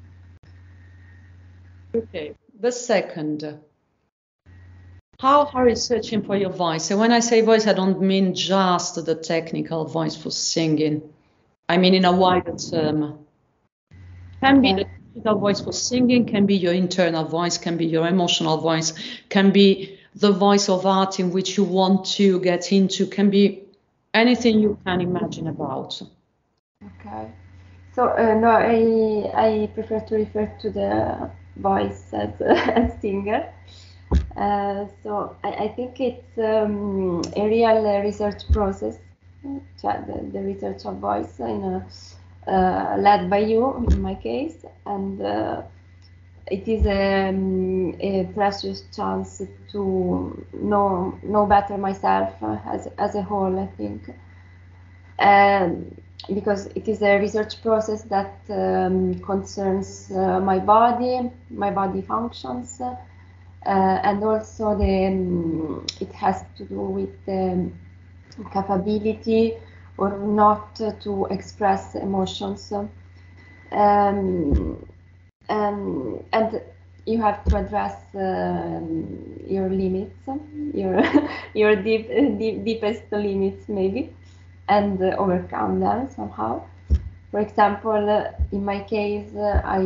Okay. The second, how are you searching for your voice? And when I say voice, I don't mean just the technical voice for singing. I mean in a wider term. Can be the technical voice for singing, can be your internal voice, can be your emotional voice, can be the voice of art in which you want to get into, can be anything you can imagine about. Okay. So uh, no, I I prefer to refer to the voice as a singer. Uh, so I, I think it's um, a real uh, research process, the, the research of voice in a, uh, led by you in my case, and uh, it is um, a precious chance to know know better myself uh, as as a whole, I think. Um, because it is a research process that um, concerns uh, my body, my body functions, uh, and also the um, it has to do with the capability or not to express emotions. Um, um, and you have to address um, your limits, your your deep, deep deepest limits maybe, and uh, overcome them somehow. For example, uh, in my case, uh, I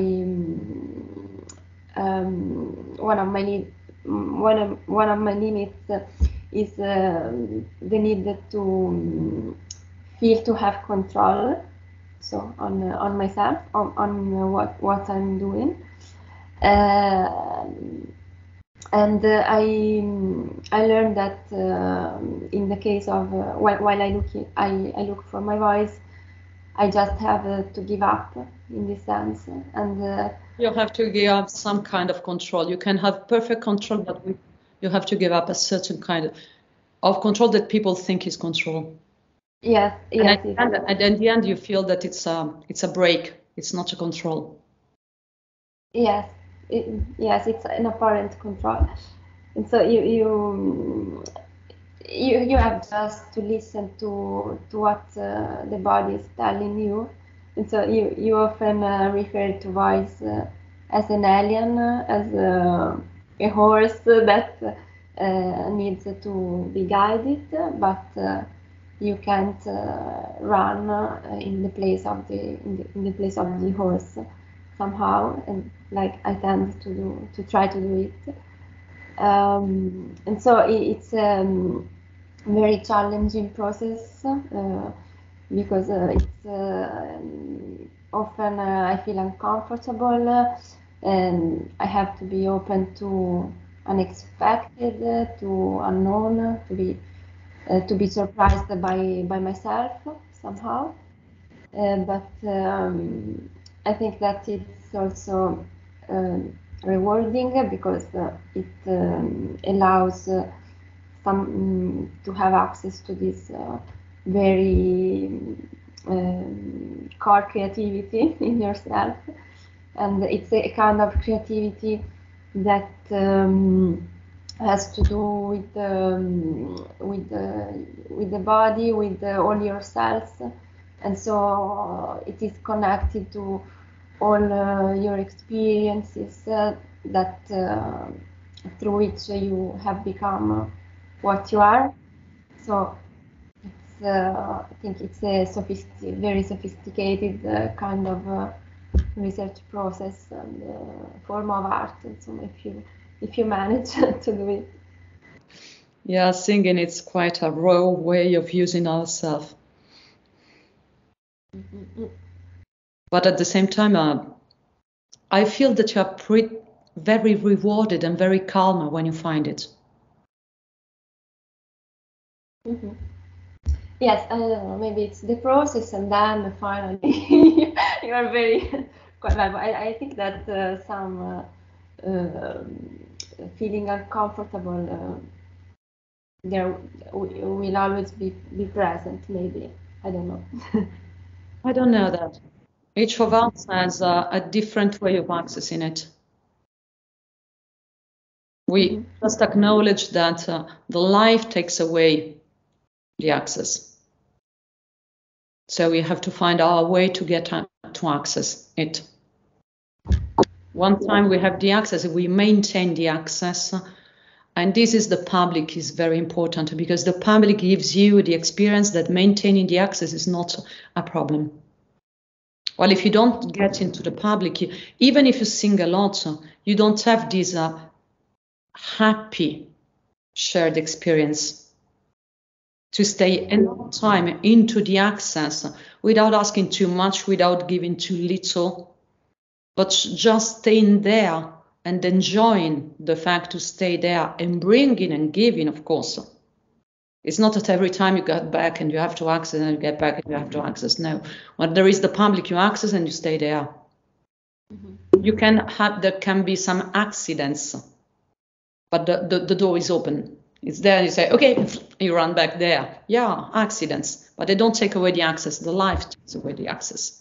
um, one of my one of one of my limits uh, is uh, the need to um, feel to have control, so on uh, on myself, on, on uh, what what I'm doing. Uh, and uh, I I learned that uh, in the case of uh, while, while I look I, I look for my voice, I just have uh, to give up in this sense, and uh, you have to give up some kind of control. You can have perfect control, but we, you have to give up a certain kind of, of control that people think is control. Yes, and yes. at the, end, and in the end, you feel that it's a it's a break. It's not a control. Yes, it, yes, it's an apparent control, and so you you you you have just to listen to to what uh, the body is telling you, And so you, you often uh, refer to voice uh, as an alien, uh, as a, a horse that uh, needs to be guided, but uh, you can't uh, run uh, in the place of the in, the in the place of the horse somehow, and like I tend to do to try to do it. Um, and so it, it's a um, very challenging process. Uh, because uh, it's uh, often uh, I feel uncomfortable uh, and I have to be open to unexpected, uh, to unknown, uh, to be uh, to be surprised by by myself somehow. Uh, but um, I think that it's also um, rewarding because uh, it um, allows uh, some um, to have access to this uh, very um, core creativity in yourself, and it's a kind of creativity that um, has to do with um, with the with the body, with the, all your cells, and so it is connected to all uh, your experiences uh, that uh, through which you have become what you are. So it's, uh, I think it's a sophistic- very sophisticated uh, kind of uh, research process and uh, form of art. And so if you if you manage to do it. Yeah, singing it's quite a raw way of using ourselves. Mm-hmm. But at the same time, uh, I feel that you are pretty, very rewarded and very calm when you find it. Mm-hmm. Yes, I don't know, maybe it's the process and then finally you are very quite bad. I, I think that uh, some uh, uh, feeling uncomfortable uh, there will always be, be present, maybe. I don't know. I don't know that. Each of us has a, a different way of accessing it. We mm-hmm. just acknowledge that uh, the life takes away the access. So we have to find our way to get to access it. One time we have the access, we maintain the access. And this is the public is very important because the public gives you the experience that maintaining the access is not a problem. Well, if you don't get into the public, even if you sing a lot, you don't have this uh, happy shared experience to stay enough time into the access without asking too much, without giving too little, but just staying there and enjoying the fact to stay there and bringing and giving, of course. It's not that every time you get back and you have to access and you get back and you have to access. No, when there is the public, you access and you stay there. Mm-hmm. You can have, there can be some accidents, but the, the, the door is open. It's there and you say, okay, you run back there. Yeah, accidents, but they don't take away the access. The life takes away the access.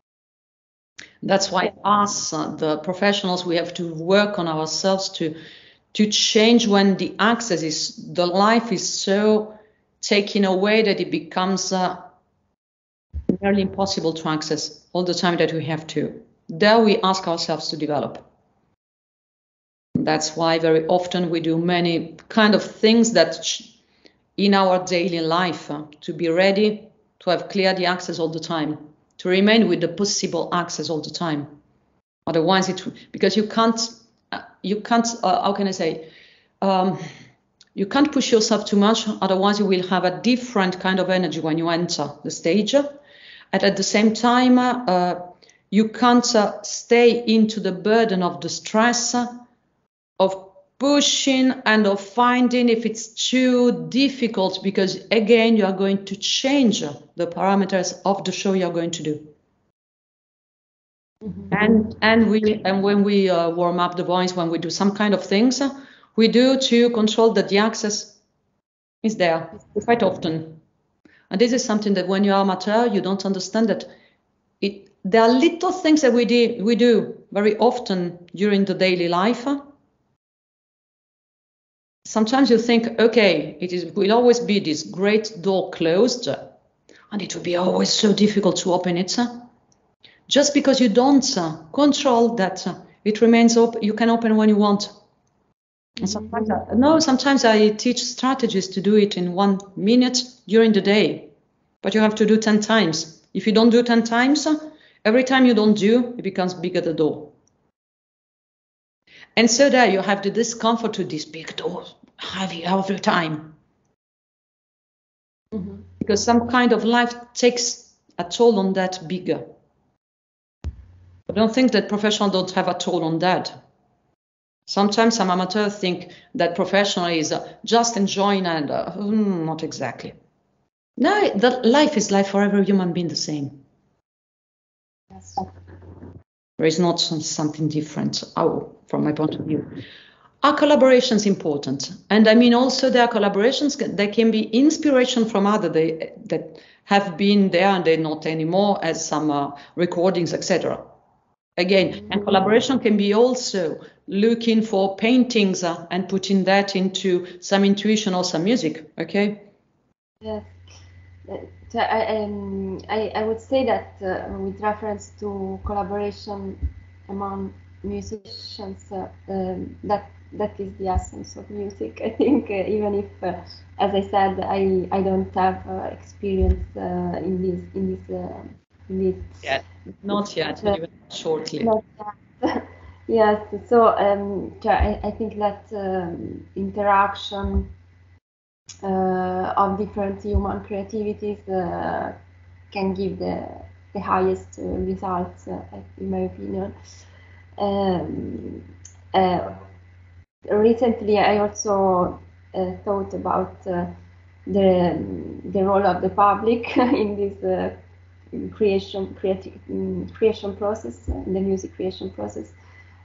That's why us, uh, the professionals, we have to work on ourselves to to change when the access is, the life is so taken away that it becomes uh, nearly impossible to access all the time that we have to. There we ask ourselves to develop. That's why very often we do many kind of things that in our daily life uh, to be ready to have clear the access all the time, to remain with the possible access all the time. Otherwise, it because you can't, uh, you can't. Uh, how can I say? Um, you can't push yourself too much. Otherwise, you will have a different kind of energy when you enter the stage. And at the same time, uh, you can't uh, stay into the burden of the stress of pushing and of finding if it's too difficult, because again, you are going to change the parameters of the show you're going to do. Mm-hmm. And and we and when we uh, warm up the voice, when we do some kind of things, uh, we do to control that the access is there quite often. And this is something that when you're amateur, you don't understand that it. There are little things that we do we do very often during the daily life. Sometimes you think, okay, it is will always be this great door closed, and it will be always so difficult to open it. Just because you don't uh, control that, uh, it remains open. You can open when you want. And sometimes, I, no, sometimes I teach strategies to do it in one minute during the day, but you have to do ten times. If you don't do ten times, uh, every time you don't do, it becomes bigger the door. And so there you have the discomfort to this big door, heavy every time. Mm-hmm. Because some kind of life takes a toll on that bigger. I don't think that professionals don't have a toll on that. Sometimes some amateurs think that professional is uh, just enjoying and uh, mm, not exactly. No, that life is life for every human being the same. Yes. There is not something different, oh, from my point of view. Are collaborations important? And I mean also there are collaborations that can be inspiration from others they, that have been there and they're not anymore, as some uh, recordings, et cetera. Again, mm-hmm. And collaboration can be also looking for paintings uh, and putting that into some intuition or some music, okay? Yes. Uh, I, um, I, I would say that uh, with reference to collaboration among musicians, uh, um, that that is the essence of music. I think uh, even if, uh, as I said, I, I don't have uh, experience uh, in this in this uh, in this. Yeah, not yet, uh, even shortly. Not yet. Yes. So um, I, I think that um, interaction uh, of different human creativities uh, can give the the highest uh, results, uh, in my opinion. Um, uh, recently, I also uh, thought about uh, the the role of the public in this uh, creation creative creation process, in the music creation process.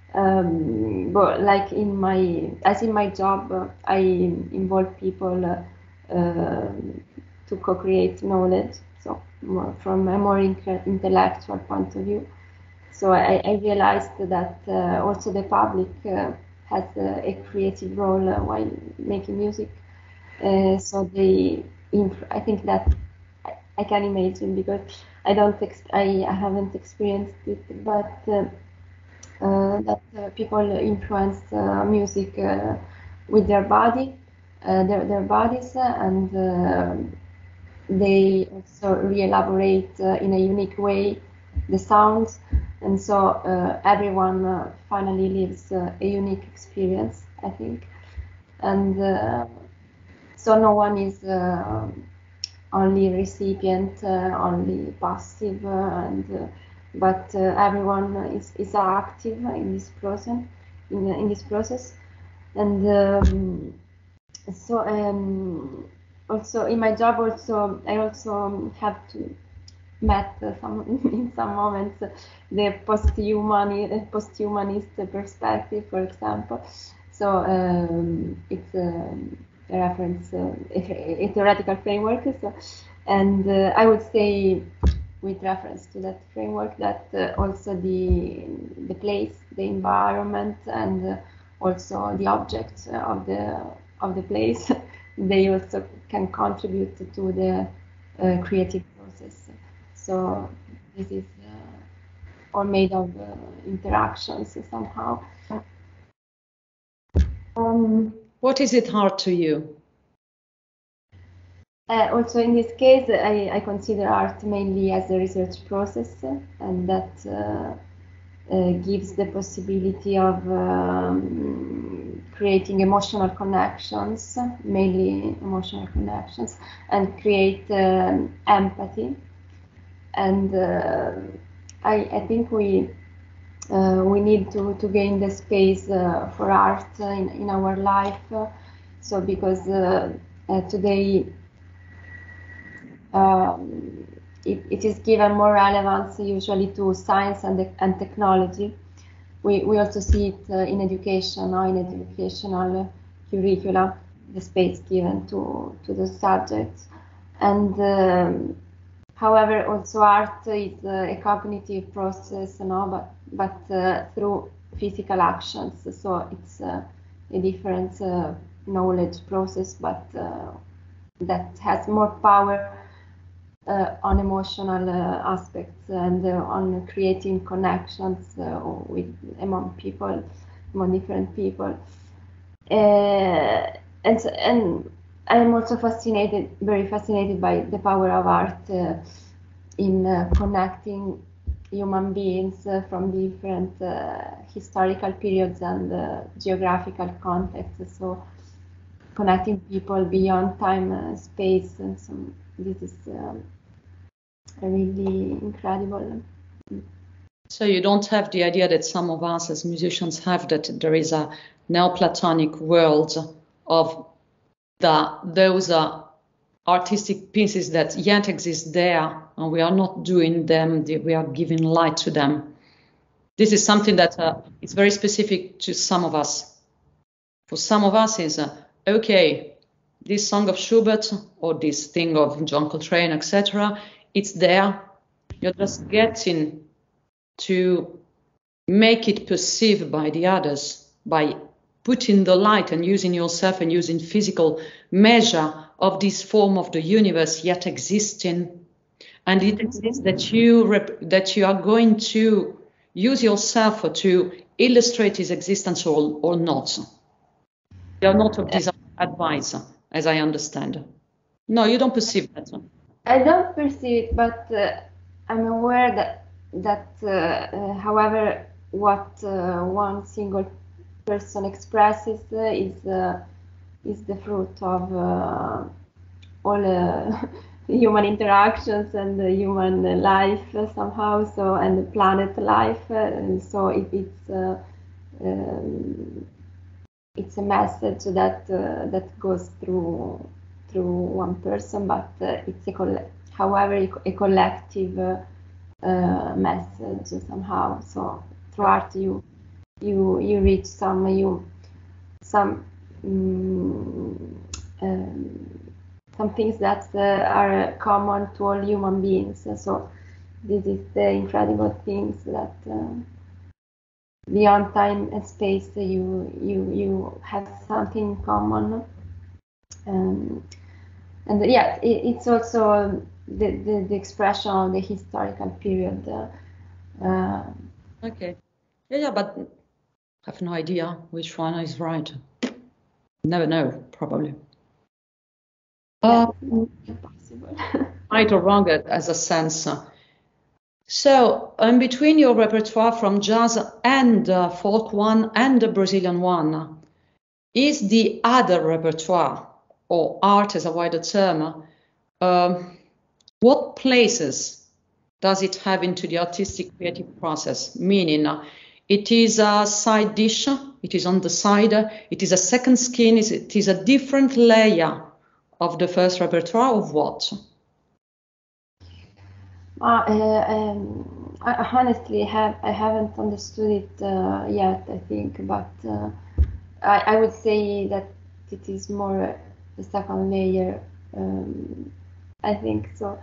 Um, but like in my as in my job, uh, I involve people uh, uh, to co-create knowledge. So more, from a more intellectual point of view. So I, I realized that uh, also the public uh, has a, a creative role uh, while making music. Uh, so they, I think that I, I can imagine because I don't, ex I, I haven't experienced it, but uh, uh, that uh, people influence uh, music uh, with their body, uh, their their bodies, uh, and uh, they also re-elaborate uh, in a unique way the sounds, and so uh, everyone uh, finally lives uh, a unique experience, I think, and uh, so no one is uh, only recipient, uh, only passive, uh, and uh, but uh, everyone is, is active in this process, in, in this process, and um, so um, also in my job also I also have to met uh, some in some moments uh, the post-humanist post-humanist perspective, for example. So um, it's um, a reference, uh, a, a theoretical framework. So, and uh, I would say, with reference to that framework, that uh, also the the place, the environment, and uh, also the objects of the of the place, they also can contribute to the uh, creative process. So this is uh, all made of uh, interactions somehow. Um, what is it hard to you? Uh, also, in this case, I, I consider art mainly as a research process, and that uh, uh, gives the possibility of um, creating emotional connections, mainly emotional connections, and create um, empathy. And uh, I, I think we uh, we need to, to gain the space uh, for art in, in our life. So because uh, uh, today um, it, it is given more relevance usually to science and, and technology. We, we also see it uh, in education, or in educational curricula, the space given to, to the subjects. And um, however, also art is uh, a cognitive process, you know, but, but uh, through physical actions. So it's uh, a different uh, knowledge process, but uh, that has more power uh, on emotional uh, aspects and uh, on creating connections uh, with among people, among different people. Uh, and and I am also fascinated, very fascinated by the power of art uh, in uh, connecting human beings uh, from different uh, historical periods and uh, geographical contexts. So connecting people beyond time and space. And so this is um, really incredible. So you don't have the idea that some of us as musicians have, that there is a Neoplatonic world of the those uh, artistic pieces that yet exist there, and we are not doing them, we are giving light to them. This is something that uh, is very specific to some of us. For some of us is, uh, okay, this song of Schubert or this thing of John Coltrane, et cetera, it's there. You're just getting to make it perceived by the others, by putting the light and using yourself and using physical measure of this form of the universe yet existing. And it exists that you rep- that you are going to use yourself to illustrate his existence or, or not. You are not of this advice, as I understand. No, you don't perceive that. I don't perceive it, but uh, I'm aware that that uh, uh, however what uh, one single person expresses uh, is uh, is the fruit of uh, all uh, human interactions and the human life uh, somehow. So and the planet life. Uh, and so it, it's uh, um, it's a message that uh, that goes through through one person, but uh, it's a coll- however a collective uh, uh, message somehow. So through art, you you you reach some you some um, um, some things that uh, are common to all human beings. So this is the incredible things that. Uh, beyond time and space, you you you have something in common, um, and yeah, it, it's also the, the, the expression of the historical period. Uh, uh, Okay, yeah, yeah, but I have no idea which one is right. Never know, probably. yeah, Uh, possible. right or wrong as a sense. So, in between your repertoire from jazz and uh, folk one and the Brazilian one, is the other repertoire, or art as a wider term, um, what places does it have into the artistic creative process? Meaning, uh, it is a side dish, it is on the side, it is a second skin, it is a different layer of the first repertoire of what? Uh, uh, um, I honestly have I haven't understood it uh, yet. I think, but uh, I, I would say that it is more the second layer. Um, I think so.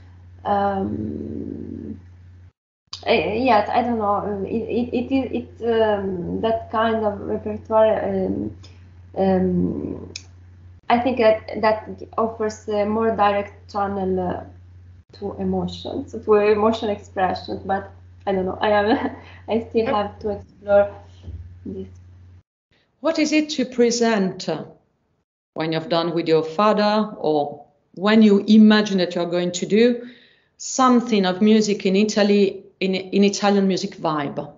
Um, I, yes, I don't know. It it it is it, um, that kind of repertoire. Um, um, I think that that offers a more direct channel uh, to emotions, to emotion expressions. But I don't know. I have I still have to explore this. What is it to present when you've done with your father, or when you imagine that you're going to do something of music in Italy, in, in Italian music vibe?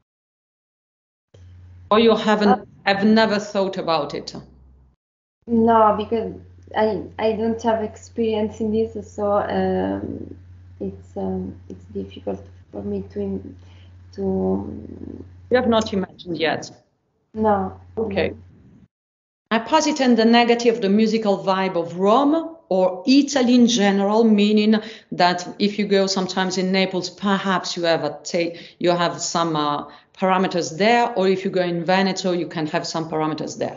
Or you haven't, Uh, have never thought about it? no, because I I don't have experience in this, so um, it's um, it's difficult for me to to You have not imagined yet. no. Okay. No. I posit the negative, the musical vibe of Rome or Italy in general, meaning that if you go sometimes in Naples, perhaps you have a ta- you have some uh, parameters there, or if you go in Veneto, you can have some parameters there.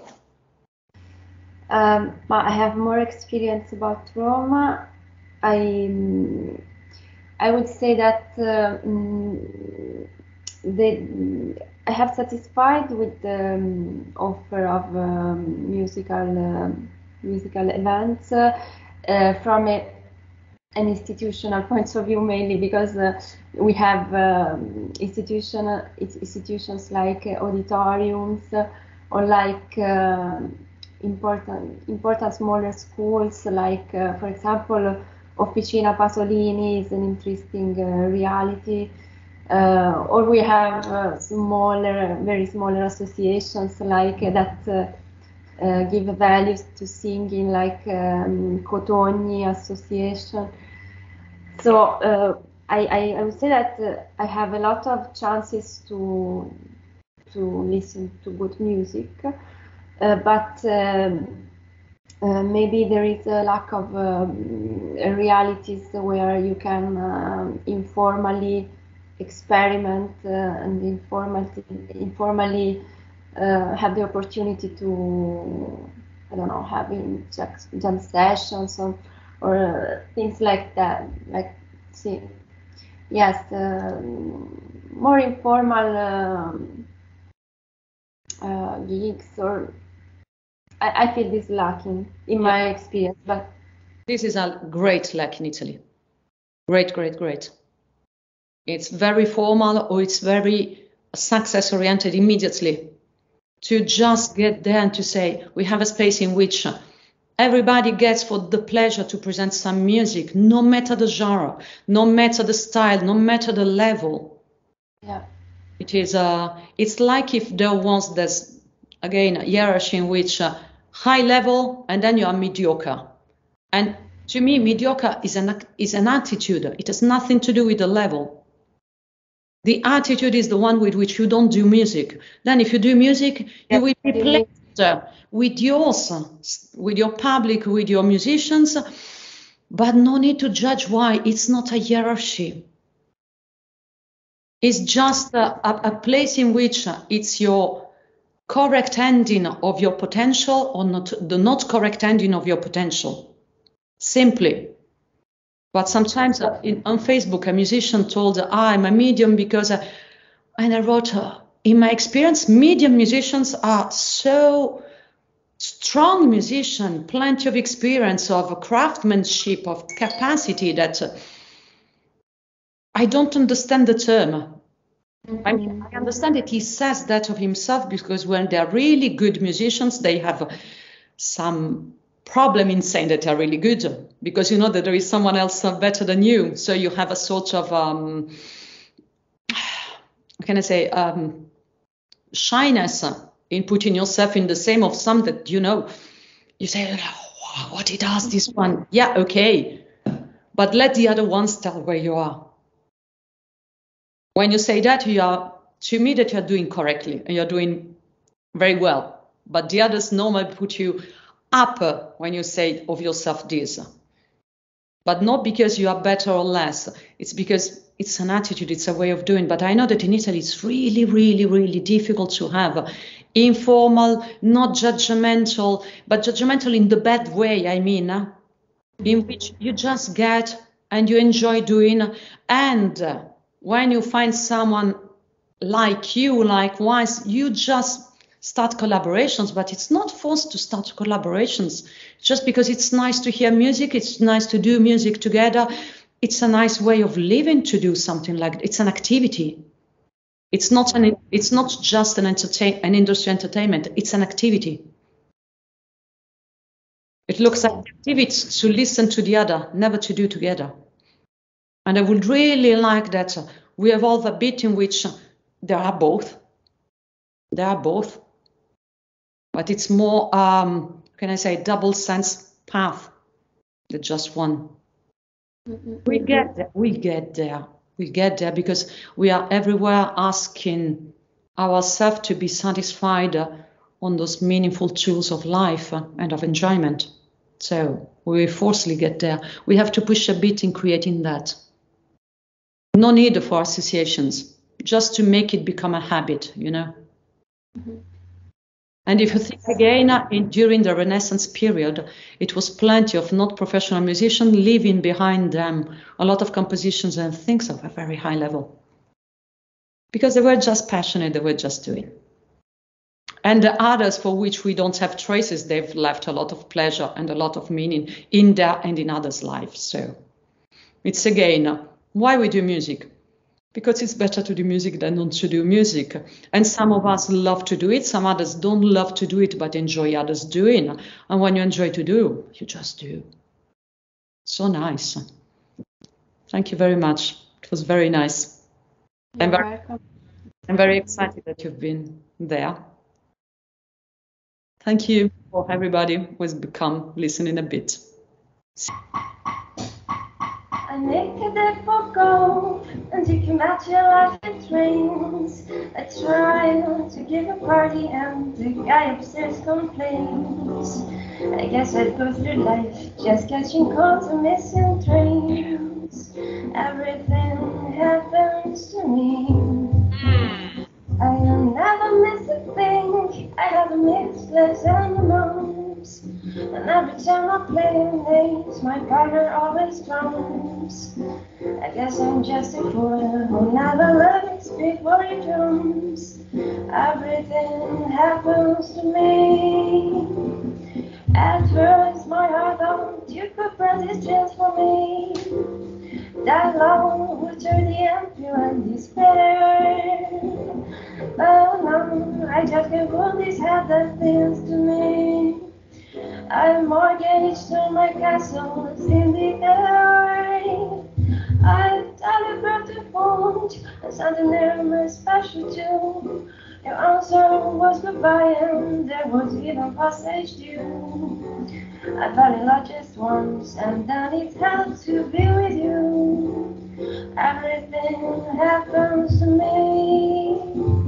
Um, I have more experience about Rome. I I would say that uh, mm, the I have satisfied with the um, offer of um, musical um musical events uh, uh, from a an institutional point of view, mainly because uh, we have um, institutional institutions like uh, auditoriums uh, or like uh, important important smaller schools, like uh, for example Officina Pasolini is an interesting uh, reality, uh, or we have uh, smaller, very smaller associations like uh, that uh, uh, give values to singing, like um, Cotogni Association. So uh, I, I, I would say that uh, I have a lot of chances to to listen to good music, uh, but um, uh, maybe there is a lack of um, realities where you can um, informally experiment uh, and informally informally uh, have the opportunity to, I don't know, having jam sessions or, or uh, things like that. Like, see, yes, uh, more informal um, uh, gigs, or I, I feel this lacking in my Yeah. experience. But This is a great lack in Italy. Great, great, great. It's very formal, or it's very success oriented immediately. To just get there and to say, we have a space in which everybody gets for the pleasure to present some music, no matter the genre, no matter the style, no matter the level. yeah, It is uh, it's like if there was this, again, a hierarchy in which uh, high level and then you are mediocre. And to me, mediocre is an is an attitude. It has nothing to do with the level. The attitude is the one with which you don't do music. Then if you do music, you will be pleased with yours, with your public, with your musicians, but no need to judge why. It's not a hierarchy. It's just a, a, a place in which it's your correct ending of your potential or not the not correct ending of your potential. Simply. But sometimes uh, in, on Facebook, a musician told, ah, I'm a medium because, uh, and I wrote, uh, in my experience, medium musicians are so strong musicians, plenty of experience, of craftsmanship, of capacity that uh, I don't understand the term. Mm-hmm. I mean, I understand that he says that of himself because when they're really good musicians, they have some problem in saying that they're really good, because you know that there is someone else better than you. So you have a sort of, um, how can I say, um, shyness in putting yourself in the same of some that you know. You say, wow, what he does, this one. Yeah, okay. But let the other ones tell where you are. When you say that, you are, to me, that you're doing correctly and you're doing very well. But the others normally put you up when you say of yourself this. But not because you are better or less. It's because it's an attitude, it's a way of doing. But I know that in Italy it's really, really, really difficult to have informal, not judgmental, but judgmental in the bad way, I mean, in which you just get and you enjoy doing. And when you find someone like you, likewise, you just start collaborations, but it's not forced to start collaborations just because it's nice to hear music, it's nice to do music together, it's a nice way of living to do something like that. It's an activity. It's not an it's not just an entertain an industry entertainment, it's an activity. It looks like activity to listen to the other, never to do together. And I would really like that we evolve a bit in which there are both. There are both. But it's more, um, can I say, double sense path than just one. Mm-hmm. We get there. We get there. We get there because we are everywhere asking ourselves to be satisfied on those meaningful tools of life and of enjoyment. So we forcefully get there. We have to push a bit in creating that. No need for associations, just to make it become a habit, you know. Mm-hmm. And if you think again, in, during the Renaissance period, it was plenty of not professional musicians leaving behind them a lot of compositions and things of a very high level. Because they were just passionate, they were just doing. And the others for which we don't have traces, they've left a lot of pleasure and a lot of meaning in their and in others' lives. So It's again, why we do music? Because it's better to do music than not to do music. And some of us love to do it, some others don't love to do it, but enjoy others doing. And when you enjoy to do, you just do. So nice. Thank you very much. It was very nice. You're I'm very, welcome. I'm very excited that you've been there. Thank you for everybody who has become listening a bit. I make a day for gold, and you can match your life with rains. I try to give a party, and the guy upstairs complains. I guess I'd go through life just catching calls and missing trains. Everything happens to me. I never miss a thing. I have a mixed legs and the moans. And every time I play a names, my partner always drums. I guess I'm just a fool who never let it speak for he drums. Everything happens to me. At first, my heart on you could press his chest for me. That love would turn the empty and despair. But no, I just can't pull this head that feels to me. I'm mortgaged on my castles in the air. I telegraphed the phone and sent an air special too. Your answer was goodbye and there was even passage due. I fell in love just once and then it had to be with you. Everything happens to me.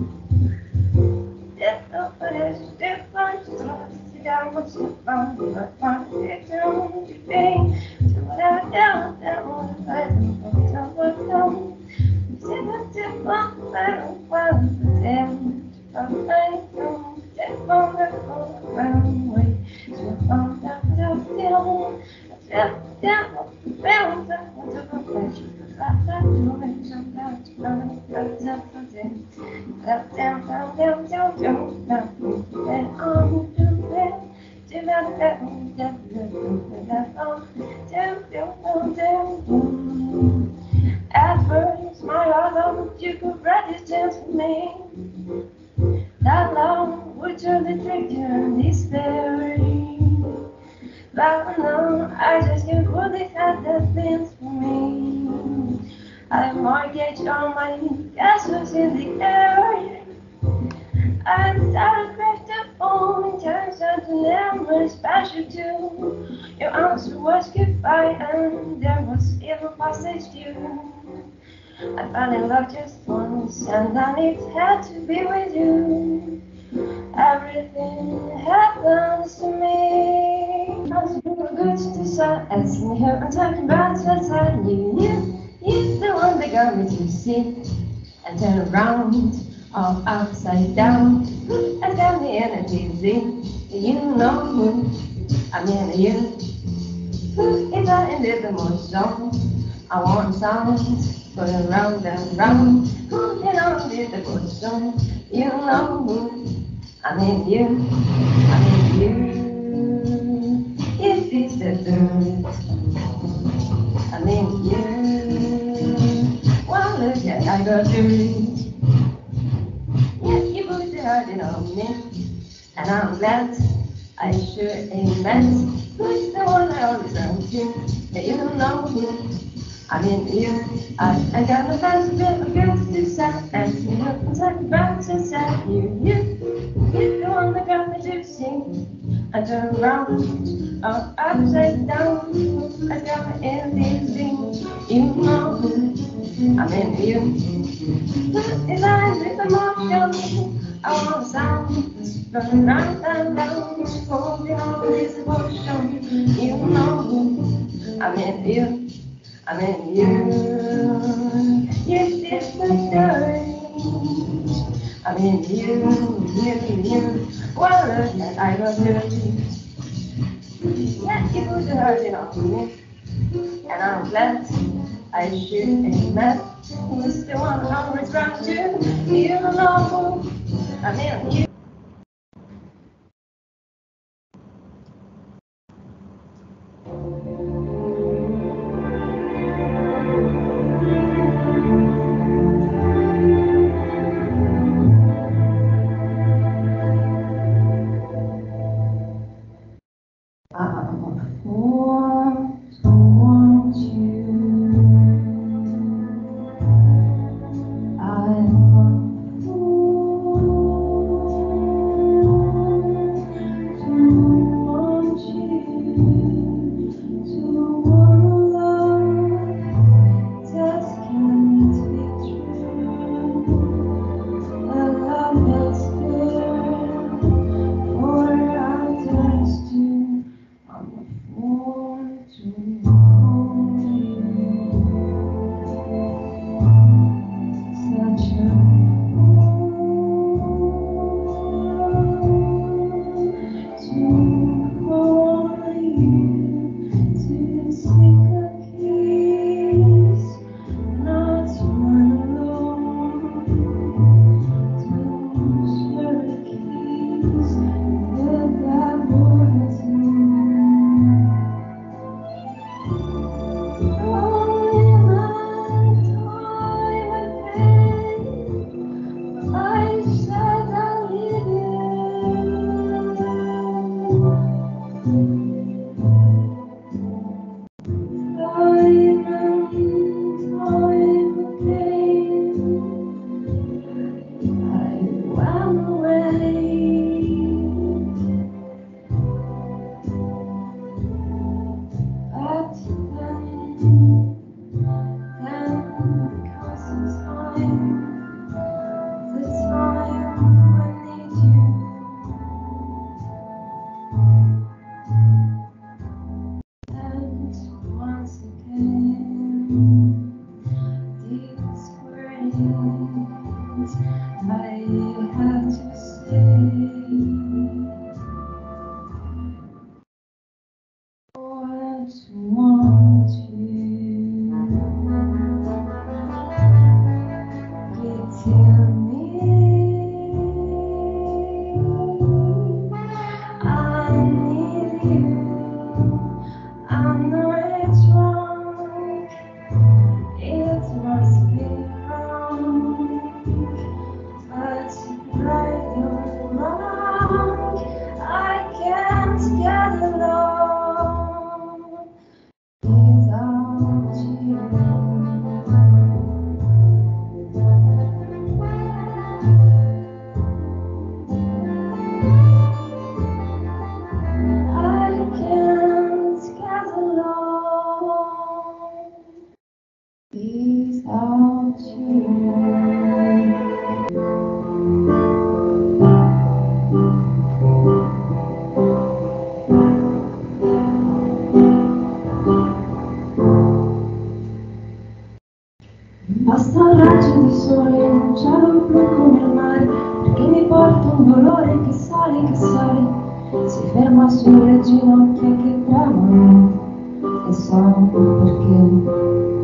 At first, my heart on you could resistance for me. That love would turn the trick to despair. But no, I just can't put this head that feels for me. I mortgaged all my castles in the air. I started crash the phone, it turns out to never special too. Your answer was goodbye, and there was even passage due. I fell in love just once, and then it had to be with you. Everything happens to me. I was good to start asking her and talking about what I knew. You, you're the one that got me to sit and turn around, all upside down. And got me in a dizzy. You know who I mean, you. If I ended the motion, I want sounds going round and round. Who can only the motion? You know who I mean, you. I mean, you. If it's the dirt, I mean, you. Well, look at I got dirty. Yeah, you put your heart in on me, and I'm glad I sure ain't met. Who's the one I always run to? Yeah, you know who I mean, you. I, I got no fancy bit of girls to sad and you know, I'm talking about so sad. You, you, you're the one that got me to sing. I turn around, all upside down. I got me in these things. You know who I mean, you. If I live the motion, I want sounds running round and round. Holding on this emotion, you know who I mean, you. I mean, you. You did the story. I mean, you, you, you. Well, look at I got dirty. Yeah, you put the hurt in on me, and I'm glad I should ain't met. Who's the one I always run to? You know who I mean, you. Without you. Basta un raggio di sole in un cielo blu come il mare, perché mi porta un dolore che sale, che sale, si ferma sulle ginocchia che tremano, e so perché.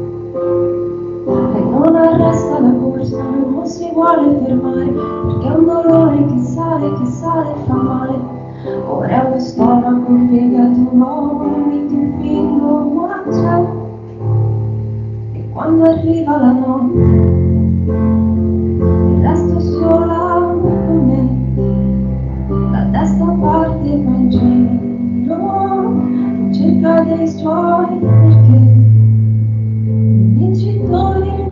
E non arresta la corsa, non si vuole fermare, perché è un dolore che sale, che sale e fa male. Ora è uno stomaco, fegato, vomito, un pingo, ma c'è. Quando arriva la notte, resto sola con me, la testa parte va in giro, in cerca dei suoi perché, vincitori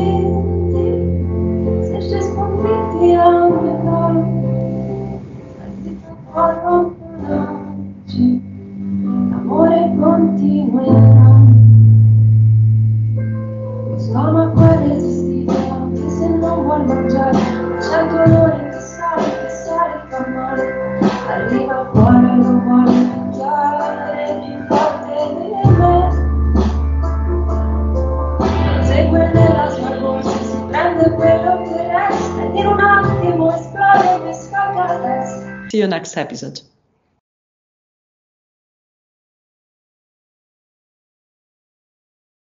vinti, se c'è sconfitti a metà, sentito qua allontanarci, l'amore continuerà. Lo stomaco è resistito, anche se non vuol mangiare, c'è il dolore che sale, che sale e fa male, arriva fuori e lo vuole mangiare, più forte di me. Segue nella sua corsa, si prende quello che resta, e in un attimo esplode e mi scalda la testa. See you next episode.